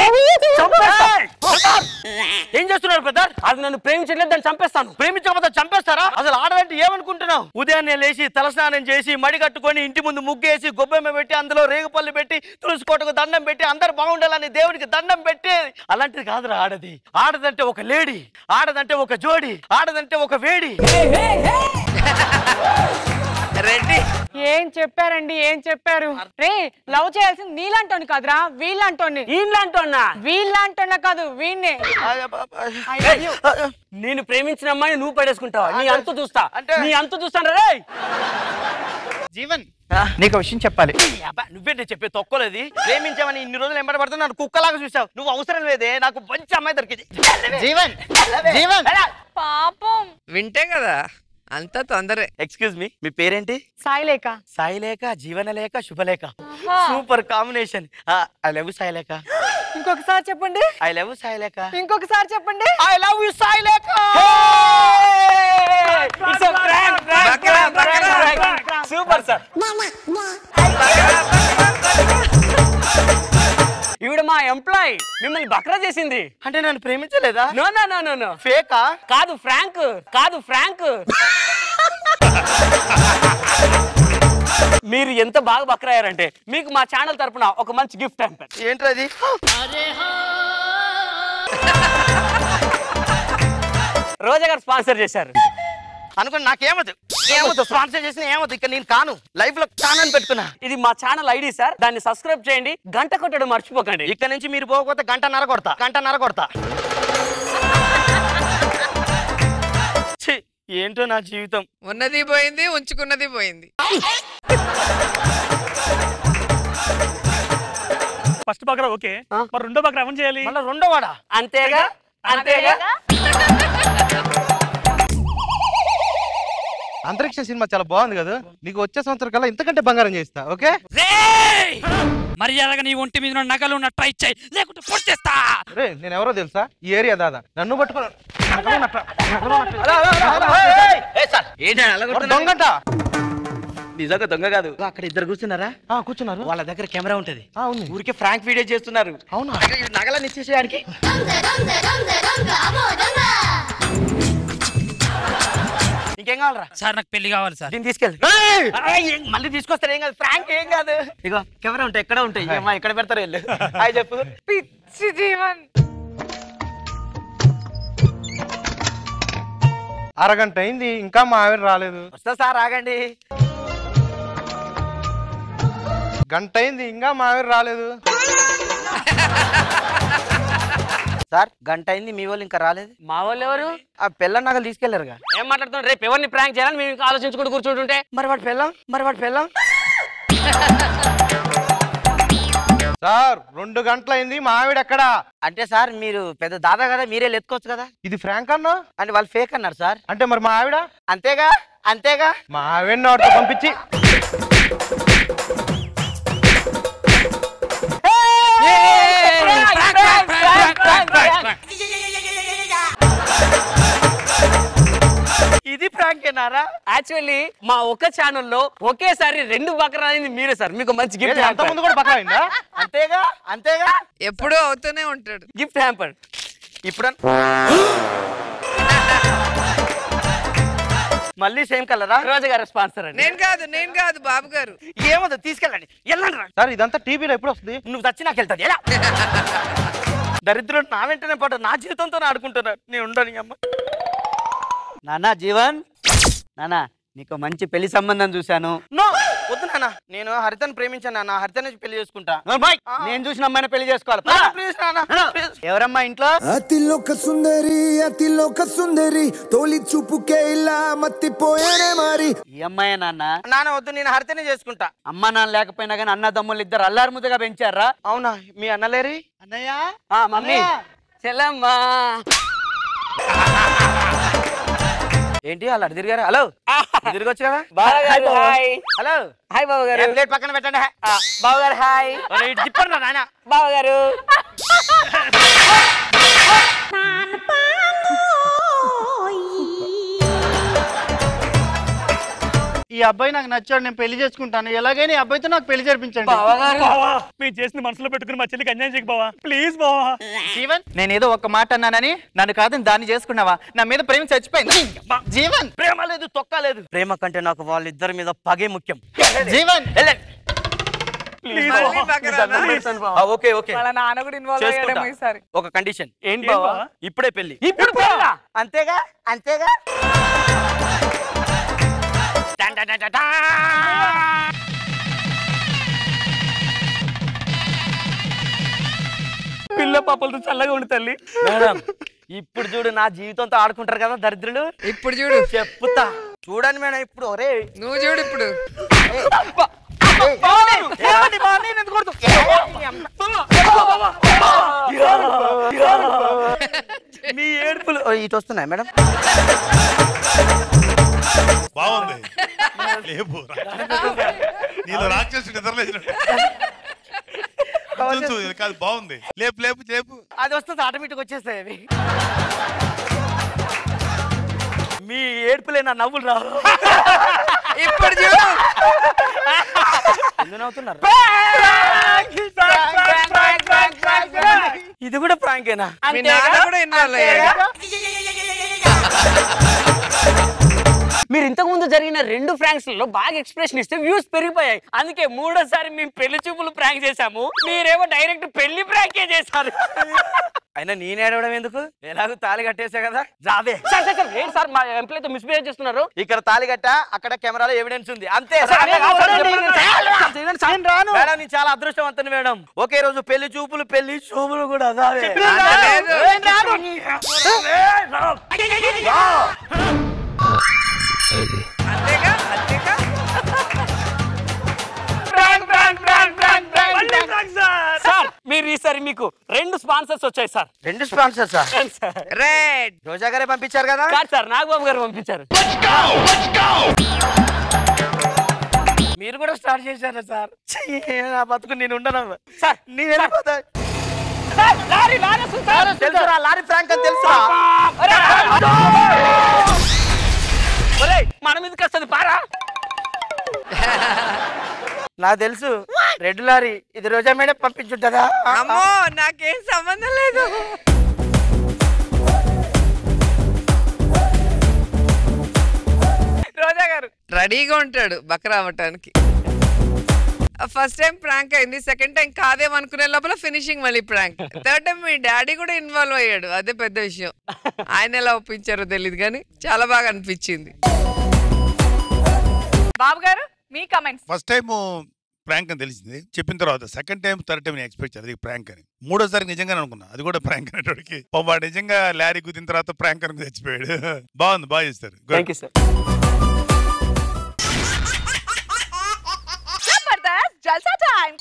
ఏం చేస్తున్నారు బ్రదర్? అది నన్ను ప్రేమించలేదు, దాన్ని చంపేస్తాను. ప్రేమించకపోతే చంపేస్తారా? అసలు ఆడదంటే ఏమనుకుంటున్నావు? ఉదయాన్నే లేచి తలస్నానం చేసి మడి కట్టుకొని ఇంటి ముందు ముగ్గేసి గొబ్బెమ్మ పెట్టి అందులో రేగుపల్లి పెట్టి తులసి కోటకు దండం పెట్టి అందరు బాగుండాలని దేవుడికి దండం పెట్టి, అలాంటిది కాదురా ఆడది. ఆడదంటే ఒక లేడీ, ఆడదంటే ఒక జోడి, ఆడదంటే ఒక వేడి. రెడ్డి ఏం చెప్పారండి, ఏం చెప్పారు? రే లవ్ చేయాల్సింది నీలాంటోని కాదురా, వీళ్ళంటోని. వీళ్ళంటోన్నా? వీళ్ళంటోన్నా కాదు, వీణ్ణే. నేను ప్రేమించిన అమ్మాయిని నువ్వు పడేసుకుంటావా? నీ అంత చూస్తా, నీ అంత చూస్తాను రే. జీవన్ నీకు విషయం చెప్పాలి. నువ్వేంటి చెప్పే తొక్కలేది? ప్రేమించామని ఇన్ని రోజులు ఎంబడి పడుతున్నా, నన్ను కుక్కలాగా చూసావు. నువ్వు అవసరం లేదే, నాకు మంచి అమ్మాయి దొరికింది. జీవన్ జీవన్ పాపం వింటే కదా అంతా తొందరే. ఎక్స్క్యూజ్ మీ, మీ పేరేంటి? సాయిలేఖ. సాయిలేఖ, జీవనలేఖ, శుభలేఖ. Super combination. I love you Sailekha. ఇంకొకసారి చెప్పండి. I love you Sailekha. ఇంకొకసారి చెప్పండి. I love you Sailekha. It's a prank. Super sir. ఈవిడ మా ఎంప్లాయ్, మిమ్మల్ని బక్రా చేసింది. అంటే నన్ను ప్రేమించలేదా? No no no no no ఫేకా? కాదు ఫ్రాంక్, కాదు ఫ్రాంక్. మీరు ఎంత బాగా బక్రా అయ్యారంటే మీకు మా ఛానల్ తరపున ఒక మంచి గిఫ్ట్ హ్యాంపర్. ఏంటది? రోజా గారు స్పాన్సర్ చేశారు అనుకోండి. నాకేమదు ఏమవుతుంది, స్పాన్సర్ చేసిన ఏమవుతుంది, ఇక్కడ నేను కాను, లైఫ్ లో ఛానల్ పెట్టుకున్నా. ఇది మా ఛానల్ ఐడి సార్, దాన్ని సబ్స్క్రైబ్ చేయండి, గంట కొట్టడం మర్చిపోకండి. ఇక్కడ నుంచి మీరు పోకపోతే గంట నర కొడతా, గంట నర కొడతా. ఏంటో నా జీవితం. ఉన్నది పోయింది, ఉంచుకున్నది పోయింది. ఫస్ట్ బక్రా ఓకే, మరి రెండో బక్రా ఏమని చేయాలి? మళ్ళీ రెండో వాడా? అంతేగా అంతేగా. అంతరిక్ష సినిమా చాలా బాగుంది కదా, నీకు వచ్చే సంవత్సరం కల్లా ఇంతకంటే బంగారం చేస్తా. ఓకే మర్యాదగా నీ ఒంటి మీద నగలు ఉన్న ట్రై చేయి, లేకుంటే పొడి చేస్తా. రే నేను ఎవరో తెలుసా? ఈ ఏరియా దాదా, నన్ను పట్టుకో. దొంగట. నిజంగా దొంగ కాదు, అక్కడ ఇద్దరు కూర్చున్నారా? కూర్చున్నారు. వాళ్ళ దగ్గర కెమెరా ఉంటది, ఊరికే ఫ్రాంక్ వీడియో చేస్తున్నారు. అవునా? నగలని ఇచ్చేసేయానికి. ఇంకేం కావాలరా? సార్ నాకు పెళ్లి కావాలి సార్. దీన్ని తీసుకెళ్ళి మళ్ళీ తీసుకొస్తారు. ఏం కాదు, ఫ్రాంక్ ఏం కాదు. ఇగో కెమెరా ఉంటాయి, ఎక్కడ ఉంటాయి, అమ్మా ఎక్కడ పెడతారు వెళ్ళు. హాయ్ చెప్పు. పిచ్చి జీవన్. అరగంట అయింది, ఇంకా మా ఆవిడ రాలేదు. వస్తా సార్, ఆగండి. గంట అయింది, ఇంకా మా ఆవిడ రాలేదు. సార్ గంట అయింది, మీ వాళ్ళు ఇంకా రాలేదు. మా వాళ్ళు ఎవరు? ఆ పిల్లని నగలు తీసుకెళ్లారుగా. ఏం మాట్లాడుతున్నారు? రేపు ఎవరిని ప్రాంక్ చేయాలని మేము ఇంకా ఆలోచించుకుంటూ కూర్చుంటుంటే మరి వాడు పిల్లం, మరి వాడు పిల్లం. సార్ రెండు గంటలైంది, మా ఆవిడ ఎక్కడా? అంటే సార్ మీరు పెద్ద దాదా కదా, మీరే లెత్తుకోవచ్చు కదా. ఇది ఫ్రాంక్ అన్నా అంటే వాళ్ళు ఫేక్ అన్నారు సార్. అంటే మరి మా ఆవిడ? అంతేగా అంతేగా. మా ఆవిడని వాడితో పంపించి ఇది ప్రాంకేనారా? యాక్చువల్లీ మా ఒక ఛానల్లో ఒకేసారి రెండు బకరా అయింది మీరే సార్. మీకు మంచి గిఫ్ట్. అంత ముందు కూడా బకరా అయిందా? అంతేగా అంతేగా. ఎప్పుడూ అవుతూనే ఉంటాడు గిఫ్ట్ హ్యాంపర్. ఇప్పుడు మళ్ళీ సేమ్ కలరా? రోజా గారు స్పాన్సర్ అండి. నేను కాదు నేను కాదు బాబు గారు. ఏమో తీసుకెళ్ళండి, వెళ్ళండి. సార్ ఇదంతా టీవీలో ఎప్పుడు వస్తుంది? నువ్వు తెచ్చి నాకు వెళ్తాను. ఎలా దరిద్రుడు నా వెంటనే పాటు నా జీవితంతో ఆడుకుంటున్నాడు. నేను ఉండని అమ్మ. నానా జీవన్, నానా నీకు మంచి పెళ్లి సంబంధం చూశాను. నో వద్దు నాన్న నేను హరితను ప్రేమించాను నాన్న హరితని పెళ్లి చేసుకుంటా నేను చూసిన అమ్మాయిని పెళ్లి చేసుకోవాలి ప్లీజ్ నాన్న ఎవరమ్మా ఇంట్లో అతిలోక సుందరి అతిలోక సుందరి తోలి చూపుకే ఇలా మత్తిపోయానే మరి ఈ అమ్మాయి నాన్న నాన్న వద్దు నేను హరితనే చేసుకుంటా అమ్మ నాన్న లేకపోయినా కానీ అన్న తమ్ముళ్ళు ఇద్దరు అల్లారు ముద్దగా పెంచారా అవునా మీ అన్నలేరి అన్నయ్య మమ్మీ చెల్లమ్మా ఏంటి అలా అటు తిరిగారా హలో తిరిగొచ్చు కదా హలో హాయ్ బాబు గారు ప్లేట్ పక్కన పెట్టండి బాబు గారు హాయ్ ఇటు తిప్పండి నాయన బాబు గారు ఈ అబ్బాయి నాకు నచ్చాడు నేను పెళ్లి చేసుకుంటాను ఎలాగైనా ఈ అబ్బాయితో నాకు పెళ్లి జరిపించండి మీరు చేసిన మనసులో పెట్టుకుని మా చెల్లికి అన్యాయం చేయకు బావా ప్లీజ్ బావా జీవన్ నేను ఏదో ఒక మాట అన్నానని నన్ను కాదని దాన్ని చేసుకున్నావా నా మీద ప్రేమ చచ్చిపోయింది జీవన్ ప్రేమ లేదు తొక్క లేదు ప్రేమ కంటే నాకు వాళ్ళిద్దరి మీద పగే ముఖ్యం జీవన్ ఓకే ఓకే వాళ్ళ నాన్న కూడా ఇన్వాల్వ్ అయ్యాడేమో ఈసారి. ఒక కండిషన్ ఏంటి బావా ఇప్పుడే పెళ్లి ఇప్పుడు అంతేగా అంతేగా పిల్ల పాపలతో చల్లగా ఉండి తల్లి మేడం ఇప్పుడు చూడు నా జీవితంతో ఆడుకుంటారు కదా దరిద్రులు ఇప్పుడు చూడు చెప్పుతా చూడండి మేడం ఇప్పుడు ఒరే నువ్వు చూడు ఇప్పుడు మీ ఏడుపులు ఇటు వస్తున్నాయి మేడం బాగుంది లేపు నీలో రాక్షసుడు నిద్రలేసినట్టు కాదు బాగుంది లేపు లేపు లేపు అది వస్తుంది ఆటోమేటిక్ వచ్చేస్తాయి అవి మీ ఏడుపులే నా నవ్వులు రావు ఇప్పుడు చూడు ఎందుకు నవ్వుతున్నారు ఇది కూడా ప్రాంకేనా మీ నాన్న కూడా ఇన్వాల్వ్ అయ్యాడు మీరు ఇంతకు ముందు జరిగిన రెండు ప్రాంక్స్ లో బాగా ఎక్స్ప్రెషన్ ఇస్తే వ్యూస్ పెరిగిపోయాయి అందుకే మూడోసారి మేము పెళ్లి చూపులు ప్రాంక్ చేసాము మీరేమో డైరెక్ట్ పెళ్లి ప్రాంకే చేశారు అయినా నేను ఏడవడం ఎందుకు ఎలాగో తాళి కట్టేసా కదా జాబే సార్ సార్ ఏంటి సార్ మా ఎంప్లాయ్ తో మిస్బిహేవ్ చేస్తున్నారు ఇక్కడ తాళి కట్ట అక్కడ కెమెరాలో ఎవిడెన్స్ ఉంది అంతే మేడం నేను చాలా అదృష్టవంతుని మేడం ఒకే రోజు పెళ్లి చూపులు పెళ్లి చూపులు కూడా అదావే అంతేగా అంతేగా సార్ మీరు ఈసారి మీకు రెండు స్పాన్సర్స్ వచ్చాయి సార్ రెండు స్పాన్సర్స్ రెడ్ రోజా గారే పంపించారు కదా కాదు సార్ నాగబాబు గారు పంపించారు మీరు కూడా స్టార్ట్ చేశారా సార్ నా బతుకు నేను ఉండను సార్ నేను వెళ్ళిపోతా తెలుసురా లారీ ఫ్రాంక్ అని తెలుసా మన మీదకి వస్తుంది పారా నాకు తెలుసు రెడ్ లారీ ఇది రోజా మేడం పంపించుంటదా అమ్మో నాకేం సంబంధం లేదు రోజా గారు రెడీగా ఉంటాడు బకరా అవ్వటానికి ఫస్ట్ టైం ప్రాంక్ అయింది సెకండ్ టైం కాదేమనుకునే లోపల ఫినిషింగ్ మళ్ళీ ప్రాంక్ థర్డ్ టైం మీ డాడీ కూడా ఇన్వాల్వ్ అయ్యాడు అదే పెద్ద విషయం ఆయన ఎలా ఒప్పించారో తెలియదు కానీ చాలా బాగా అనిపించింది బాబు గారు మీ కమెంట్స్ ఫస్ట్ టైం ప్రాంక్ అని తెలిసింది చెప్పిన తర్వాత సెకండ్ టైం థర్డ్ టైం నేను ఎక్స్పెక్ట్ చేయాలి ప్రాంక్ అని మూడోసారి నిజంగానే అనుకున్నా అది కూడా ప్రాంక్ అనేటోడికి పాప నిజంగా లారీ గుద్దిన తర్వాత ప్రాంక్ అని చచ్చిపోయాడు బాగుంది బాగా చేస్తారు thank you sir Jabardasth Jalsa time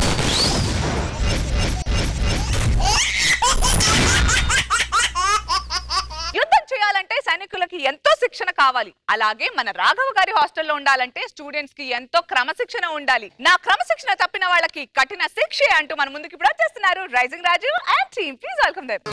యుద్ధం చేయాలంటే సైనికులకి ఎంతో శిక్షణ కావాలి అలాగే మన రాఘవ గారి హాస్టల్లో ఉండాలంటే స్టూడెంట్స్ కి ఎంతో క్రమశిక్షణ ఉండాలి నా క్రమశిక్షణ తప్పిన వాళ్ళకి కఠిన శిక్షే అంటూ మన ముందుకు ఇప్పుడు వచ్చేస్తున్నారు rising Raju and team please welcome them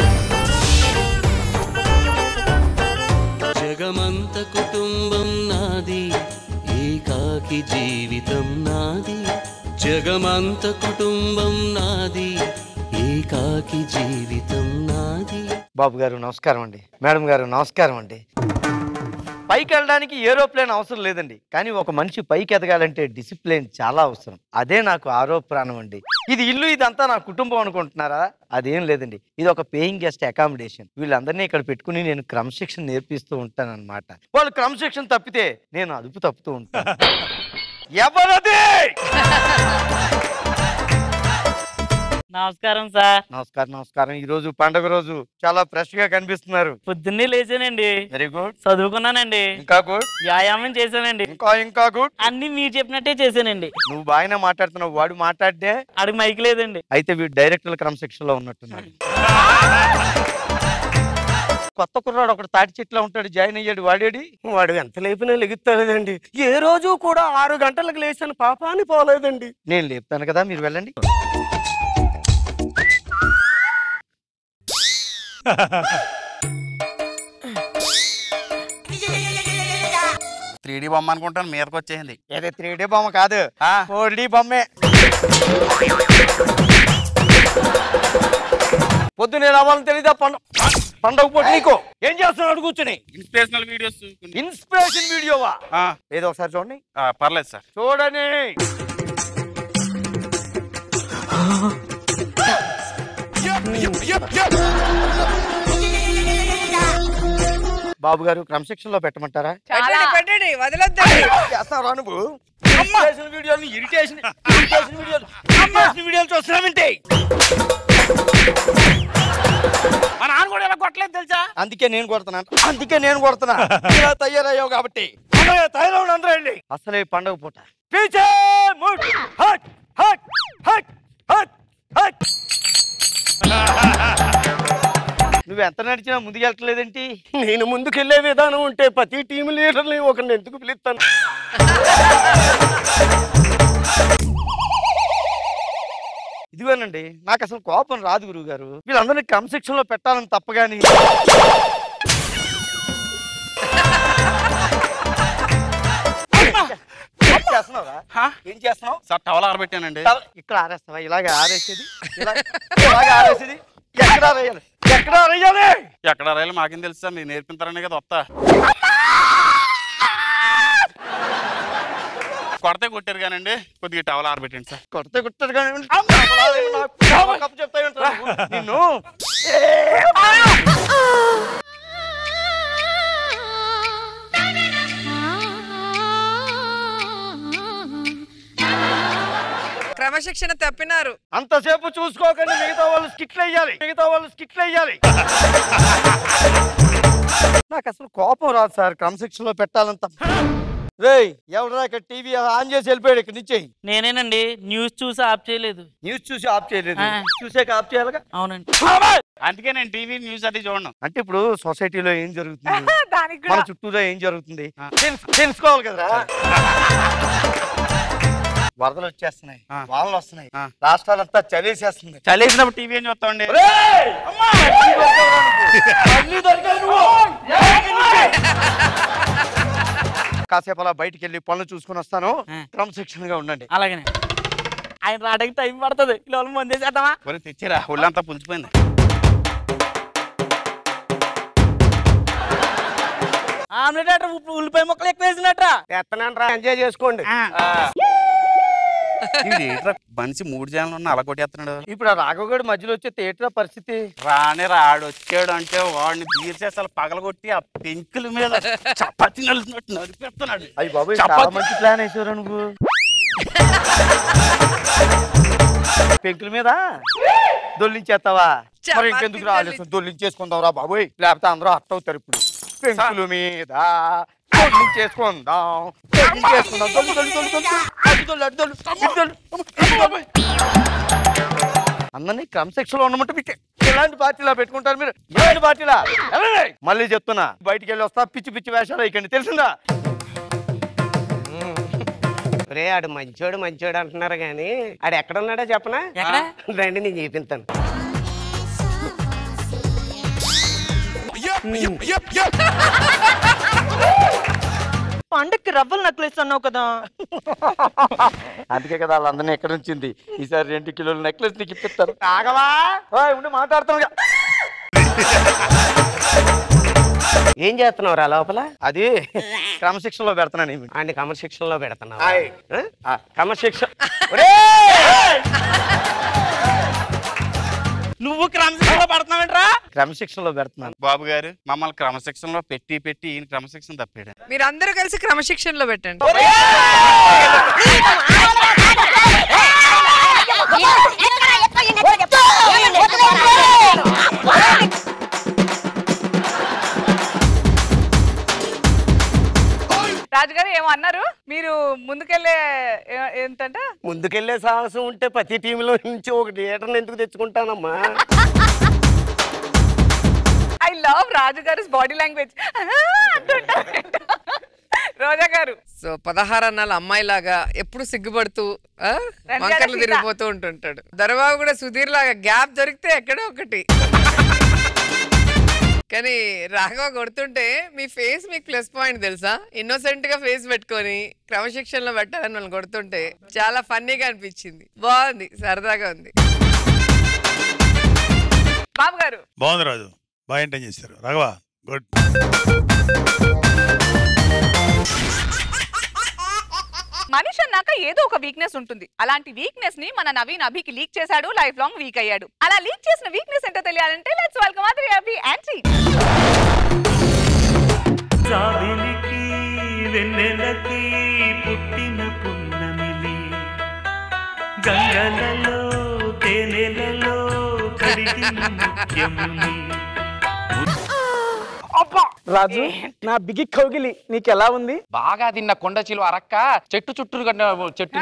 జగమంత కుటుంబం నాది ఏకాకి జీవితం నాది జగమంత కుటుంబం నాది ఏకాకి జీవితం నాది బాబు గారు నమస్కారం అండి మేడం గారు నమస్కారం అండి పైకి వెళ్ళడానికి ఏరోప్లేన్ అవసరం లేదండి కానీ ఒక మనిషి పైకి ఎదగాలంటే డిసిప్లిన్ చాలా అవసరం అదే నాకు ఆరో ప్రాణం అండి ఇది ఇల్లు ఇదంతా నా కుటుంబం అనుకుంటున్నారా అదేం లేదండి ఇది ఒక పేయింగ్ గెస్ట్ అకామిడేషన్ వీళ్ళందరినీ ఇక్కడ పెట్టుకుని నేను క్రమశిక్షణ నేర్పిస్తూ ఉంటాను అనమాట వాళ్ళు క్రమశిక్షణ తప్పితే నేను అదుపు తప్పుతూ ఉంటాను ఎవరది? నమస్కారం సార్. నమస్కారం నమస్కారం. ఈ రోజు పండుగ రోజు చాలా ఫ్రెష్ గా కనిపిస్తున్నారు. పొద్దున్నే లేచానండి. Very good. చదువుకున్నానండి. ఇంకా గుడ్. వ్యాయామం చేశానండి. ఇంకా ఇంకా గుడ్. అన్ని మీరు చెప్పినట్టే చేశానండి. నువ్వు బాగానే మాట్లాడుతున్నావు, వాడు మాట్లాడితే అడిగి మైక్ లేదండి. అయితే వీడు డైరెక్టర్ క్రమశిక్షణ లో ఉన్నట్టున్నాడు. కొత్త కుర్రాడు ఒకటి తాటి చెట్లో ఉంటాడు, జాయిన్ అయ్యాడు. వాడేడి? వాడు ఎంత లేపినా లెగుతాలేదండి. ఏ రోజు కూడా ఆరు గంటలకు లేచాను పాపాన్ని పోలేదండి. నేను లేపుతాను కదా, మీరు వెళ్ళండి. త్రీ డి బొమ్మ అనుకుంటాను, మీదకి వచ్చేసింది. ఏదే త్రీ డి బొమ్మ కాదు, ఫోర్ డి బొమ్మే. పొద్దునే రావాలని తెలీదా? పండుగ పండుగ పూట నీకు ఏం చేస్తున్నాడు కూర్చుని? Inspirational videos. ఇన్స్పిరేషన్ వీడియోవా? ఏదో ఒకసారి చూడండి. పర్లేదు సార్, చూడని. బాబు గారు క్రమశిక్షణలో పెట్టమంటారా? పెట్టండి పెట్టండి, వదలొద్దండి. చేస్తావా నువ్వు? ఇరిటేషన్ వీడియోలు ఇరిటేషన్ ఇరిటేషన్ వీడియోలు ఇరిటేషన్ వీడియోలు చూస్తున్నామంటే మా నాన్న కూడా ఇలా కొట్టలేదు తెలుసా? అందుకే నేను కొడుతున్నాను, అందుకే నేను కొడుతున్నా. ఇలా తయారయ్యావు కాబట్టి తయారవుడు అందరూ వెళ్ళి. అసలే పండుగ పూట పీచే ముట్ హట్ హట్ హట్ హట్ హట్. నువ్వు ఎంత నడిచినా ముందుకు వెళ్ళట్లేదేంటి? నేను ముందుకెళ్లే విధానం ఉంటే ప్రతి టీం లీడర్ని ఒకరిని ఎందుకు పిలుస్తాను? ఇదిగోనండి, నాకు అసలు కోపం రాదు గురువు గారు. వీళ్ళందరినీ క్రమశిక్షణలో పెట్టాలని తప్పగాని ఏం చేస్తున్నావు సార్? టవల్ ఆరబెట్టానండి. ఇక్కడ ఆరేస్తావా? ఇలాగే ఆరేసేది, ఇలాగే ఆరేసేది. ఎక్కడ ఆరేయాలి? ఎక్కడ ఆరేయాలి? ఎక్కడ రాయాలి మాకేం తెలుసు సార్, మీరు నేర్పిస్తారనే కదా వస్తా. కొడితే కొట్టారు కానండి, కొద్దిగా టవల్ ఆరబెట్టండి సార్. కొడితే కొట్టారు కానీ చెప్తా నిన్ను. క్రమశిక్షణ తప్పినారు. అంతసేపు చూసుకోకండి, మిగతా వాళ్ళు స్కిట్లు వేయాలి, మిగతా వాళ్ళు స్కిట్లు వేయాలి. నాకు అసలు కోపం రాదు సార్ క్రమశిక్షణలో పెట్టాలని తప్ప. రేయ్, ఎవడరా ఇక్కడ టీవీ ఆన్ చేసి వెళ్ళిపోయాడు ఇక్కడ నుంచి? నేనేనండి. న్యూస్ చూసి ఆఫ్ చేయలేదు. న్యూస్ చూసి ఆఫ్ చేయలేదు? చూసాక ఆఫ్ చేయాలిగా. అవునండి. అందుకే నేను టీవీ న్యూస్ అది చూడను. అంటే ఇప్పుడు సొసైటీలో ఏం జరుగుతుంది, మన చుట్టూలో ఏం జరుగుతుంది తెలుసుకోవాలి కదరా. వరదలు వచ్చేస్తున్నాయి, వానలు వస్తున్నాయి, రాష్ట్రాలంతా చలేసేస్తుంది. చలేసినప్పుడు టీవీ ఏం చూస్తామండి? కాసేపు అలా బయటికి వెళ్ళి పనులు చూసుకుని వస్తాను, క్రమశిక్షణగా ఉండండి. అలాగే. ఆయన రావడానికి టైం పడుతుంది. ఇలా ముందే చేద్దామా? తెచ్చిరా, ఒళ్ళంతా పులిచిపోయింది. ఆమ్లెట్ అట్రా ఉల్లిపాయ ముక్కలు ఎక్కువ వేసినట్రా. ఎత్తనంట్రా, ఎంజాయ్ చేసుకోండి. మనిషి మూడు జనాలు ఉన్న అలా కొట్టేస్తున్నాడు. ఇప్పుడు ఆ రాఘవగడు మధ్యలో వచ్చే థియేటర్ పరిస్థితి రానే రాడు వచ్చాడు అంటే వాడిని బీర్చి అసలు పగలగొట్టి ఆ పెంకుల మీద చపాతి నలుపునట్టు నలిపేస్తున్నాడు. అయ్యి బాబు, చాలా మంచి ప్లాన్ వేసారా నువ్వు. పెంకుల మీద దొల్లించేస్తావా? మరి ఇంకెందుకు రాలేదు, దొల్లించేసుకుందాం రా బాబోయ్, లేకపోతే అందరూ అర్థం అవుతారు. ఇప్పుడు పెంకుల మీద దొల్లించేసుకుందాం, దొల్లించేసుకుందాం. దొల్లి దొల్లి దొల్లి దొల్లి అటు దొల్లి అటు దొల్లి. అందరినీ క్రమశిక్షణలో ఉండమంటే మీకు ఎలాంటి పార్టీలా పెట్టుకుంటారు మీరు? ఎలాంటి పార్టీలా? మళ్ళీ చెప్తున్నా, బయటికి వెళ్ళి వస్తా, పిచ్చి పిచ్చి వేషాలు ఇకండి, తెలిసిందా? రే, ఆడు మంచోడు మంచోడు అంటున్నారు గాని ఆడు ఎక్కడ ఉన్నాడో చెప్పనా? రండి, నేను చూపిస్తాను. పండక్కి రవ్వలు నెక్లెస్ అన్నావు కదా. అందుకే కదా వాళ్ళందరినీ ఎక్కడ ఉంచింది. ఈసారి రెండు కిలోల నెక్లెస్ నీకు ఇప్పిస్తారు. ఆగవా ఉండి మాట్లాడుతున్నా. ఏం చేస్తున్నావు రా లోపల? అది క్రమశిక్షణలో పెడుతున్నాను. అండి క్రమశిక్షణలో పెడుతున్నావు? క్రమశిక్షణ నువ్వు క్రమశిక్షణలో పడుతున్నావేంట్రా? క్రమశిక్షణలో పెడుతున్నాను. బాబు గారు మమ్మల్ని క్రమశిక్షణలో పెట్టి పెట్టి ఈయన క్రమశిక్షణ తప్పాడు. మీరు అందరూ కలిసి క్రమశిక్షణలో పెట్టండి. రాజుగారు ఏమో అన్నారు, మీరు ముందుకెళ్ళే ఏ- ఏంటంటే ముందుకెళ్లే సాహసం ఉంటే ప్రతి టీంలో నుంచి ఒక లీటర్ని ఎందుకు తెచ్చుకుంటానమ్మా? ఐ లవ్ రాజుగారు body language Roja garu. So పదహారు అన్నాల అమ్మాయిలాగా ఎప్పుడు సిగ్గుపడుతూ ఆ, రంగాల వంకర్లు సీత. తిరిగిపోతూ ఉంటుంటాడు. దొరబాబు కూడా సుధీర్ లాగా గ్యాప్ దొరికితే ఎక్కడో ఒకటి. కానీ రాఘవ కొడుతుంటే మీ ఫేస్ మీకు ప్లస్ పాయింట్ తెలుసా? ఇన్నోసెంట్ గా ఫేస్ పెట్టుకొని క్రమశిక్షణలో పెట్టాలని వాళ్ళు కొడుతుంటే చాలా ఫన్నీగా అనిపించింది. బాగుంది, సరదాగా ఉంది. బాబు గారు బాగుంది రాజు, బాగా ఎంటైన్ చేశారు. రాఘవ గుడ్. మనిషి అన్నాక ఏదో ఒక వీక్నెస్ ఉంటుంది. అలాంటి వీక్నెస్ ని మన నవీన్ అభికి లీక్ చేశాడు, లైఫ్ లాంగ్ వీక్ అయ్యాడు. అలా లీక్ చేసిన వీక్నెస్ ఏంటో తెలియాలంటే let's welcome Adri Abhi aunty. జాబిలికి వెన్నెలకి పుట్టిన పున్నమిలి గంగలలో తేనెలలో కడిగిన ముత్యములి. రాజు నా బిగి కౌగిలి నీకు ఎలా ఉంది? బాగా తిన్న కొండ చిలువ అరక్క చెట్టు చుట్టూ చెట్టు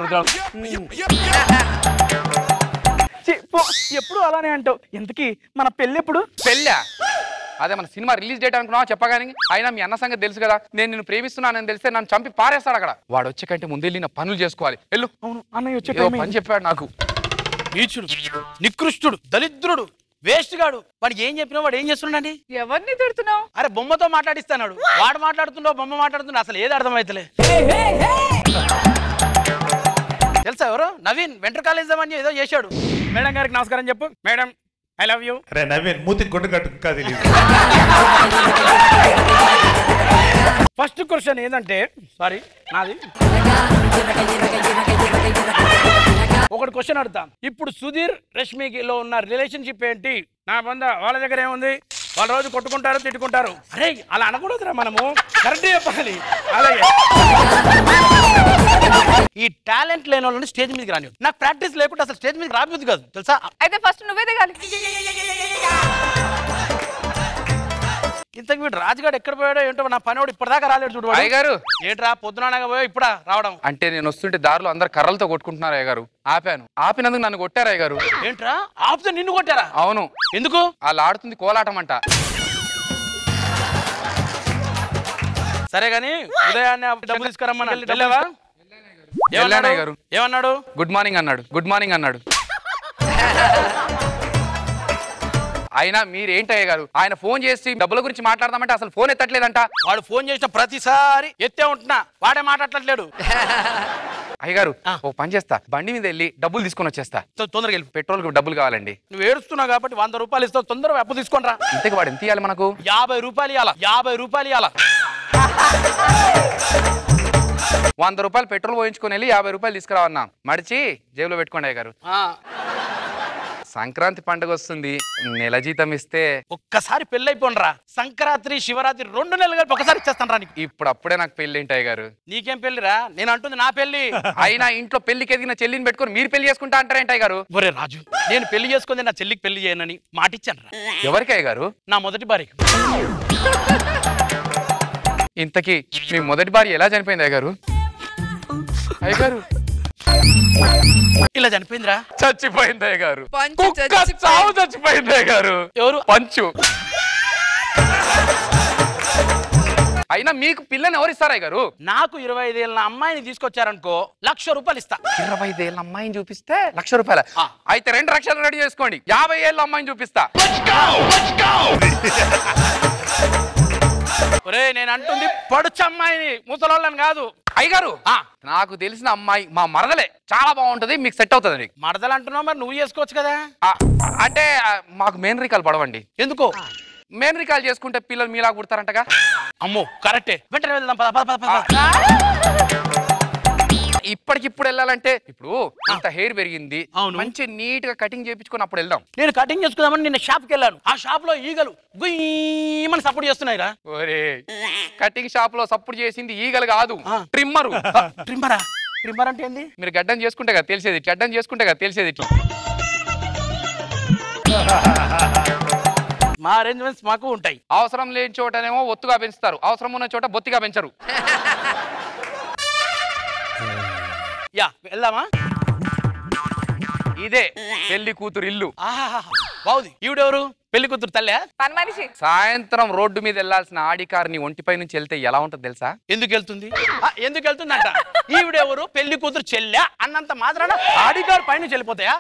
ఛీ, పో, ఎప్పుడు అలానే అంటావు. ఎందుకీ మన పెళ్ళి ఎప్పుడు? పెళ్ళా? అదే మన సినిమా రిలీజ్ డేట్ అనుకున్నావా చెప్పగానే. అయినా మీ అన్న సంగతి తెలుసు కదా, నేను నిన్ను ప్రేమిస్తున్నానని తెలిస్తే నన్ను చంపి పారేస్తాడు అక్కడ. వాడు వచ్చే కంటే ముందు వెళ్ళి నా పనులు చేసుకోవాలి. వెళ్ళు. అవును అన్నయ్య వచ్చే ఏదో పని చెప్పాడు నాకు. నీచుడు, నికృష్టుడు, దరిద్రుడు, వేస్ట్ గాడు. వాడికి ఏం చెప్పినా వాడు ఏం చేస్తున్నాడండి? ఎవరిని తిడుతున్నావు? అరే బొమ్మతో మాట్లాడిస్తాడు. వాడు మాట్లాడుతుండో బొమ్మ మాట్లాడుతుండో అసలు ఏది అర్థమైతలే. తెలుసా ఎవరు? నవీన్ వెంటర్ కాలేజ్ అని ఏదో చేశాడు. మేడం గారికి నమస్కారం చెప్పు. Madam I love you. అరే నవీన్ మూతికి గుడ్డ కట్టు ఇంకా తెలియదు. ఫస్ట్ క్వశ్చన్ ఏంటంటే, సారీ నాది ఒకటి క్వశ్చన్ అడుగుతా. ఇప్పుడు సుధీర్ రష్మిలో ఉన్న రిలేషన్షిప్ ఏంటి? నా బంద వాళ్ళ దగ్గర ఏముంది? వాళ్ళు రోజు కొట్టుకుంటారు, తిట్టుకుంటారు. అరే అలా అనకూడదురా, మనము కరెక్ట్ చెప్పాలి. అలాగే ఈ టాలెంట్ లేని వాళ్ళని స్టేజ్ మీదకి రాని. నాకు ప్రాక్టీస్ లేకుండా అసలు స్టేజ్ మీదకి రాబోద్దు కాదు తెలుసా. అయితే ఫస్ట్ నువ్వే దిగాలి. ఇంతకు వీడు రాజుగాడు ఎక్కడ పోయాడో ఏంటో, నా పనివాడు ఇప్పటిదాకా రాలేడు చూడు. అయ్యగారు ఏంట్రా పొద్దునగా పోయా ఇప్పుడా రావడం? అంటే నేను వస్తుంటే దారిలో అందరు కర్రలతో కొట్టుకుంటున్నారు అయ్యగారు. ఆపాను. ఆపినందుకు నన్ను కొట్టారు అయ్యగారు. ఏంట్రా ఆపితే నిన్ను కొట్టారా? అవును. ఎందుకు? వాళ్ళు ఆడుతుంది కోలాటం అంట. సరే గాని ఉదయాన్నే డబ్బులు తీసుకురమ్మని వెళ్ళావా? ఏమన్నాడు? ఏమన్నాడు? గుడ్ మార్నింగ్ అన్నాడు. గుడ్ మార్నింగ్ అన్నాడు. అయినా మీరేంటయ్య గారు, ఆయన ఫోన్ చేసి డబ్బుల గురించి మాట్లాడదామంటే అసలు ఫోన్ ఎత్తట్లేదంట. వాడు ఫోన్ చేసిన ప్రతిసారి ఎత్తే ఉంటున్నా, వాడే మాట్లాడట్లేడు. అయ్యగారు ఓ పని చేస్తా, బండి మీద వెళ్ళి డబ్బులు తీసుకొని వచ్చేస్తా. తొందరగా వెళ్ళి. పెట్రోల్ కి డబ్బులు కావాలండి. నువ్వు ఏడుస్తున్నావు కాబట్టి వంద రూపాయలు ఇస్తావు, తొందరగా అప్పు తీసుకొని రా. ఇంతకు వాడు ఎంత ఇవ్వాలి మనకు? యాభై రూపాయలు ఇవ్వాలా. యాభై రూపాయలు ఇవ్వాలా. వంద రూపాయలు పెట్రోల్ పోయించుకొని వెళ్ళి యాభై రూపాయలు తీసుకురావన్నా. మడిచి జేబులో పెట్టుకోండి అయ్యగారు. సంక్రాంతి పండుగ వస్తుంది, నెల జీతం ఇస్తే ఒక్కసారి పెళ్లి అయిపోండిరా. సంక్రాంతి శివరాత్రి రెండు నెలలు కలిపి ఒకసారి ఇచ్చేస్తాను రా నీకు. ఇప్పుడు అప్పుడే నాకు పెళ్లి ఏంటి అయ్యగారు? నీకేం పెళ్లిరా? నేను అంటుంది నా పెళ్లి. అయినా ఇంట్లో పెళ్లికి ఎదిగిన చెల్లిని పెట్టుకొని మీరు పెళ్లి చేసుకుంటా అంటారేంటి అయ్యగారు? ఒరే రాజు, నేను పెళ్లి చేసుకుంది నా చెల్లికి పెళ్లి చేయనని మాటిచ్చాను రా. ఎవరికి అయ్యగారు? నా మొదటి భార్యకి. ఇంతకీ మీ మొదటి భార్య ఎలా చనిపోయింది అయ్యగారు? అయ్యగారు ఇలా చనిపోయిందిరా. చచ్చిపోయింది అయ్యగారు. పంచు చావు చచ్చిపోయింది అయ్యగారు. ఎవరు? పంచు. అయినా మీకు పిల్లని ఎవరిస్తారు అయ్యగారు? నాకు ఇరవై ఐదేళ్ళ అమ్మాయిని తీసుకొచ్చారనుకో లక్ష రూపాయలు ఇస్తా. ఇరవై ఐదేళ్ళ అమ్మాయిని చూపిస్తే లక్ష రూపాయల? అయితే రెండు లక్షలు రెడీ చేసుకోండి. యాభై ఏళ్ళ అమ్మాయిని చూపిస్తా. ఒరే నేను అంటుంది పడుచు అమ్మాయిని, ముసలోళ్ళని కాదు. అయ్యగారు నాకు తెలిసిన అమ్మాయి మా మరదలే, చాలా బాగుంటది, మీకు సెట్ అవుతుంది. మరదలు అంటున్నావు, మరి నువ్వు చేసుకోవచ్చు కదా. అంటే మాకు మేనరికాలు పడవండి. ఎందుకో? మేనరికాలు చేసుకుంటే పిల్లలు మీలా పుడతారంటగా. అమ్మో కరెక్టే. వెంటనే వెళ్దాం. పద పద పద పద. ఇప్పటికిప్పుడు వెళ్ళాలంటే ఇప్పుడు ఇంత హెయిర్ పెరిగింది మంచి నీట్ గా కటింగ్ చేయించుకొని అప్పుడు వెళ్దాం. నేను కటింగ్ చేసుకుందామని నిన్న షాప్కి వెళ్ళాను. ఆ షాప్ లో ఈగలు గుయ్యమని సపోర్ట్ చేస్తున్నాయిరా. ఒరే కటింగ్ షాప్ లో సపోర్ట్ చేసింది ఈగలు కాదు, ట్రిమ్మరు. ట్రిమ్మరా? ట్రిమ్మర్ అంటే ఏంది? మీరు గడ్డం చేసుకుంటే కదా తెలిసేది, గడ్డం చేసుకుంటే కదా తెలిసేది. ఇట్లా మా అరేంజ్మెంట్స్ మాకు ఉంటాయి. అవసరం లేని చోటనేమో ఒత్తుగా పెంచుతారు, అవసరం ఉన్న చోట బొత్తిగా పెంచరు. యా వెళ్దామా? ఇదే పెళ్లి కూతురు ఇల్లు. బాగుంది. ఈవిడెవరు? పెళ్లి కూతురు తల్లే? పని మనిషి. సాయంత్రం రోడ్డు మీద వెళ్లాల్సిన ఆడి కార్ ని ఒంటిపై నుంచి వెళ్తే ఎలా ఉంటుంది తెలుసా? ఎందుకు వెళ్తుంది? ఎందుకు వెళ్తుంది అంట. ఈవిడెవరు? పెళ్లి కూతురు చెల్లె అన్నంత మాత్రాన ఆడి కార్ పైన వెళ్ళిపోతాయా?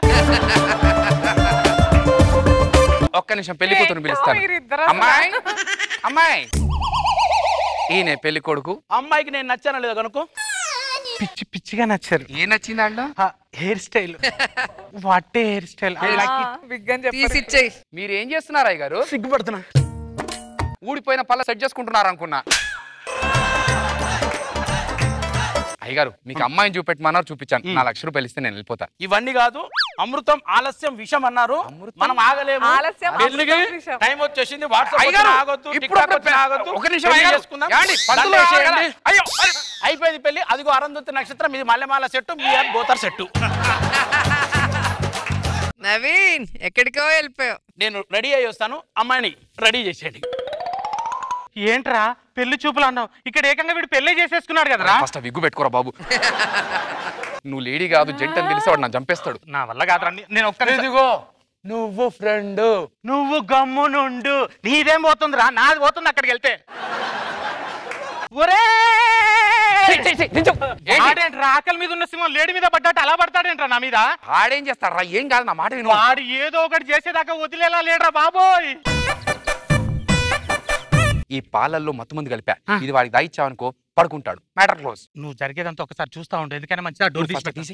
ఒక్క నిమిషం పెళ్లి కూతురు పిలుస్తాను. అమ్మాయి అమ్మాయి ఈయన పెళ్లి కొడుకు. అమ్మాయికి నేను నచ్చానా లేదా కనుక్కో. పిచ్చి పిచ్చిగా నచ్చారు. ఏం నచ్చింది అంట? Hair style. What a hair style. తీసిచ్చేయి. మీరు ఏం చేస్తున్నారు అయ్య గారు? సిగ్గుపడుతున్నా. ఊడిపోయిన పళ్ళ సెట్ చేసుకుంటున్నారు అనుకున్నా. అయ్యగారు మీకు అమ్మాయిని చూపెట్టమన్నారు, చూపించాను. నా లక్ష రూపాయలు ఇస్తే నేను వెళ్ళిపోతా. ఇవన్నీ కాదు, అమృతం ఆలస్యం విషం అన్నారు. మనం ఆగలేము. టైం వచ్చేసింది. అయిపోయింది పెళ్లి. అదిగో అరుంధతి నక్షత్రం, ఇది మల్లెమాల సెట్టు, మీ బోతర్ సెట్టు. నవీన్ ఎక్కడికో వెళ్ళిపోయావు. నేను రెడీ అయ్యి వస్తాను, అమ్మాయిని రెడీ చేసేయండి. ఏంట్రా పెళ్లి చూపులు అన్నావు, ఇక్కడ ఏకంగా వీడు పెళ్లి చేసేసుకున్నాడు కదరా. ఫస్ట్ విగ్గు పెట్టుకోరా బాబు. నువ్వు లేడీ కాదు జంట అని తెలిసి వాడు నా చంపేస్తాడు. నా వల్ల కాదురా. నేను ఒక్కరిదిగో నువ్వు ఫ్రెండ్, నువ్వు గమ్మునుండు. నీదేం పోతుందిరా, నాది పోతుంది అక్కడికి వెళ్తే. ఆడేంట్రా ఆకలి మీద ఉన్న సింహం లేడి మీద పడ్డాట అలా పడతాడేంట్రా నా మీద. ఆడేం చేస్తారా? ఏం కాదు నా మాట విను. ఆడు ఏదో ఒకటి చేసేదాకా వదిలేలా లేడరా బాబోయ్. ఈ పాలల్లో మత్తు మంది కలిపా, ఇది వాడికి దాయిచ్చావనుకో పడుకుంటాడు. Matter close. నువ్వు జరిగేదంతా ఒకసారి చూస్తా ఉండు, ఎందుకైనా మంచిగా డోర్ తీసి.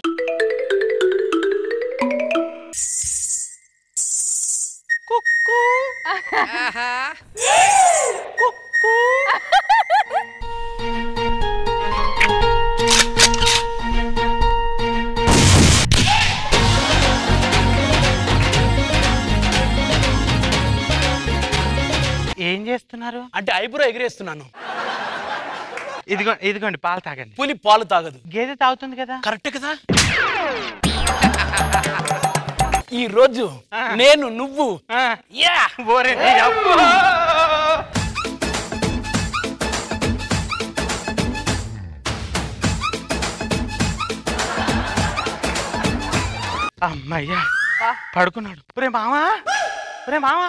ఏం చేస్తున్నారు? అంటే ఐబ్రో ఎగిరేస్తున్నాను. ఇదిగో ఇదిగోండి పాలు తాగండి. పులి పాలు తాగదు, గేదె తాగుతుంది కదా. కరెక్ట్ కదా. ఈ రోజు నేను నువ్వు యా ఓరే అమ్మయ్యా పడుకున్నాడు. ఒరే మావా, ఒరే మావా.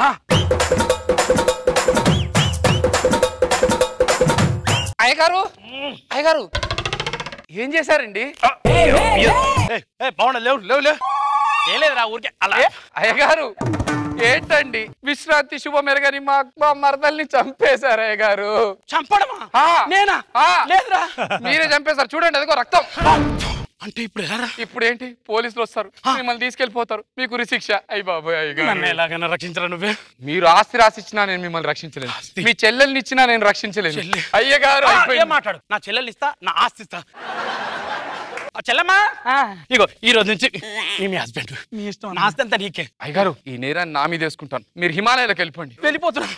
అయ్యగారు అయ్యగారు ఏం చేశారండి? బాగుండ లేవు లేవు లేవు ఏం లేదురా ఊరికే అలా. అయ్యగారు ఏంటండి విశ్రాంతి శుభం ఎరగని మా మా మరదల్ని చంపేశారు అయ్యగారు. చంపడమా? నేనా? లేదురా మీరే చంపేశారు. చూడండి అదిగో రక్తం. అంటే ఇప్పుడు ఎలా? ఇప్పుడు ఏంటి పోలీసులు వస్తారు, మిమ్మల్ని తీసుకెళ్లిపోతారు, మీకు ఉరి శిక్ష. అయ్యి బాబోయ్ అయ్యగారు నన్ను ఎలాగైనా రక్షించరా నువ్వే. మీరు ఆస్తి రాసిచ్చినా నేను మిమ్మల్ని రక్షించలేను, మీ చెల్లెల్ని ఇచ్చినా నేను రక్షించలేను. అయ్యగారు ఏం మాట్లాడు? నా చెల్లెలు ఇస్తా, నా ఆస్తి ఇస్తా. చెల్లమ్మా ఇగో ఈ రోజు నుంచి మీ హస్బెండ్, మీ ఇష్టం, నా ఆస్తి అంతా నీకే. అయ్యగారు ఈ నేరాన్ని నా మీద వేసుకుంటాను, మీరు హిమాలయాలకు వెళ్ళిపోండి. వెళ్ళిపోతున్నా.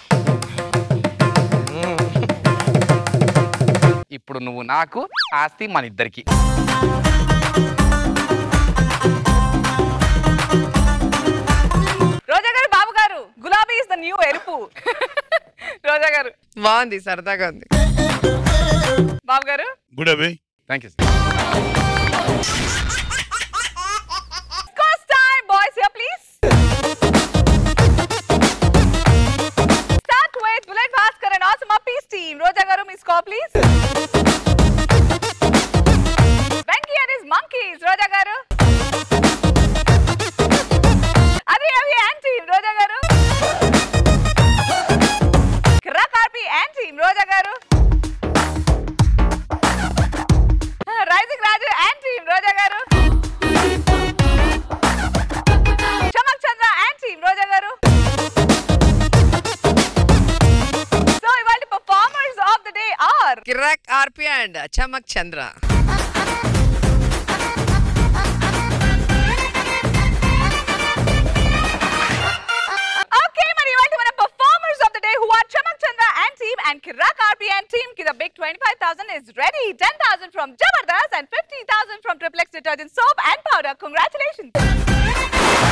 ఇప్పుడు నువ్వు నాకు, ఆస్తి మన ఇద్దరికి. రోజా గారు, బాబు గారు, గులాబీ ఇస్ ద న్యూ ఎరుపు. రోజా గారు బాగుంది, సరదాగా ఉంది. బాబు గారు గుడ్ అవే. Thank you. Scores time, boys here please. Start with Bullet Bhaskar and Awesome Uppies team. Roja garu, మీ score please. Venky and his monkeys. Roja garu. Adri Avi and team. Roja garu. Krakarpi and team. Roja garu. Rising Raju and team. Roja garu. Chamak Chandra and team. Roja garu. So, ఇవాళ performers of the day are Kirak R P and Chamak Chandra. ఇవాళ మన performers of the day who are Chamak Chandra and team and Kirak R P and team ki the big twenty-five thousand is ready. ten thousand from Jabardast and fifty thousand from Triplex detergent soap and powder. Congratulations.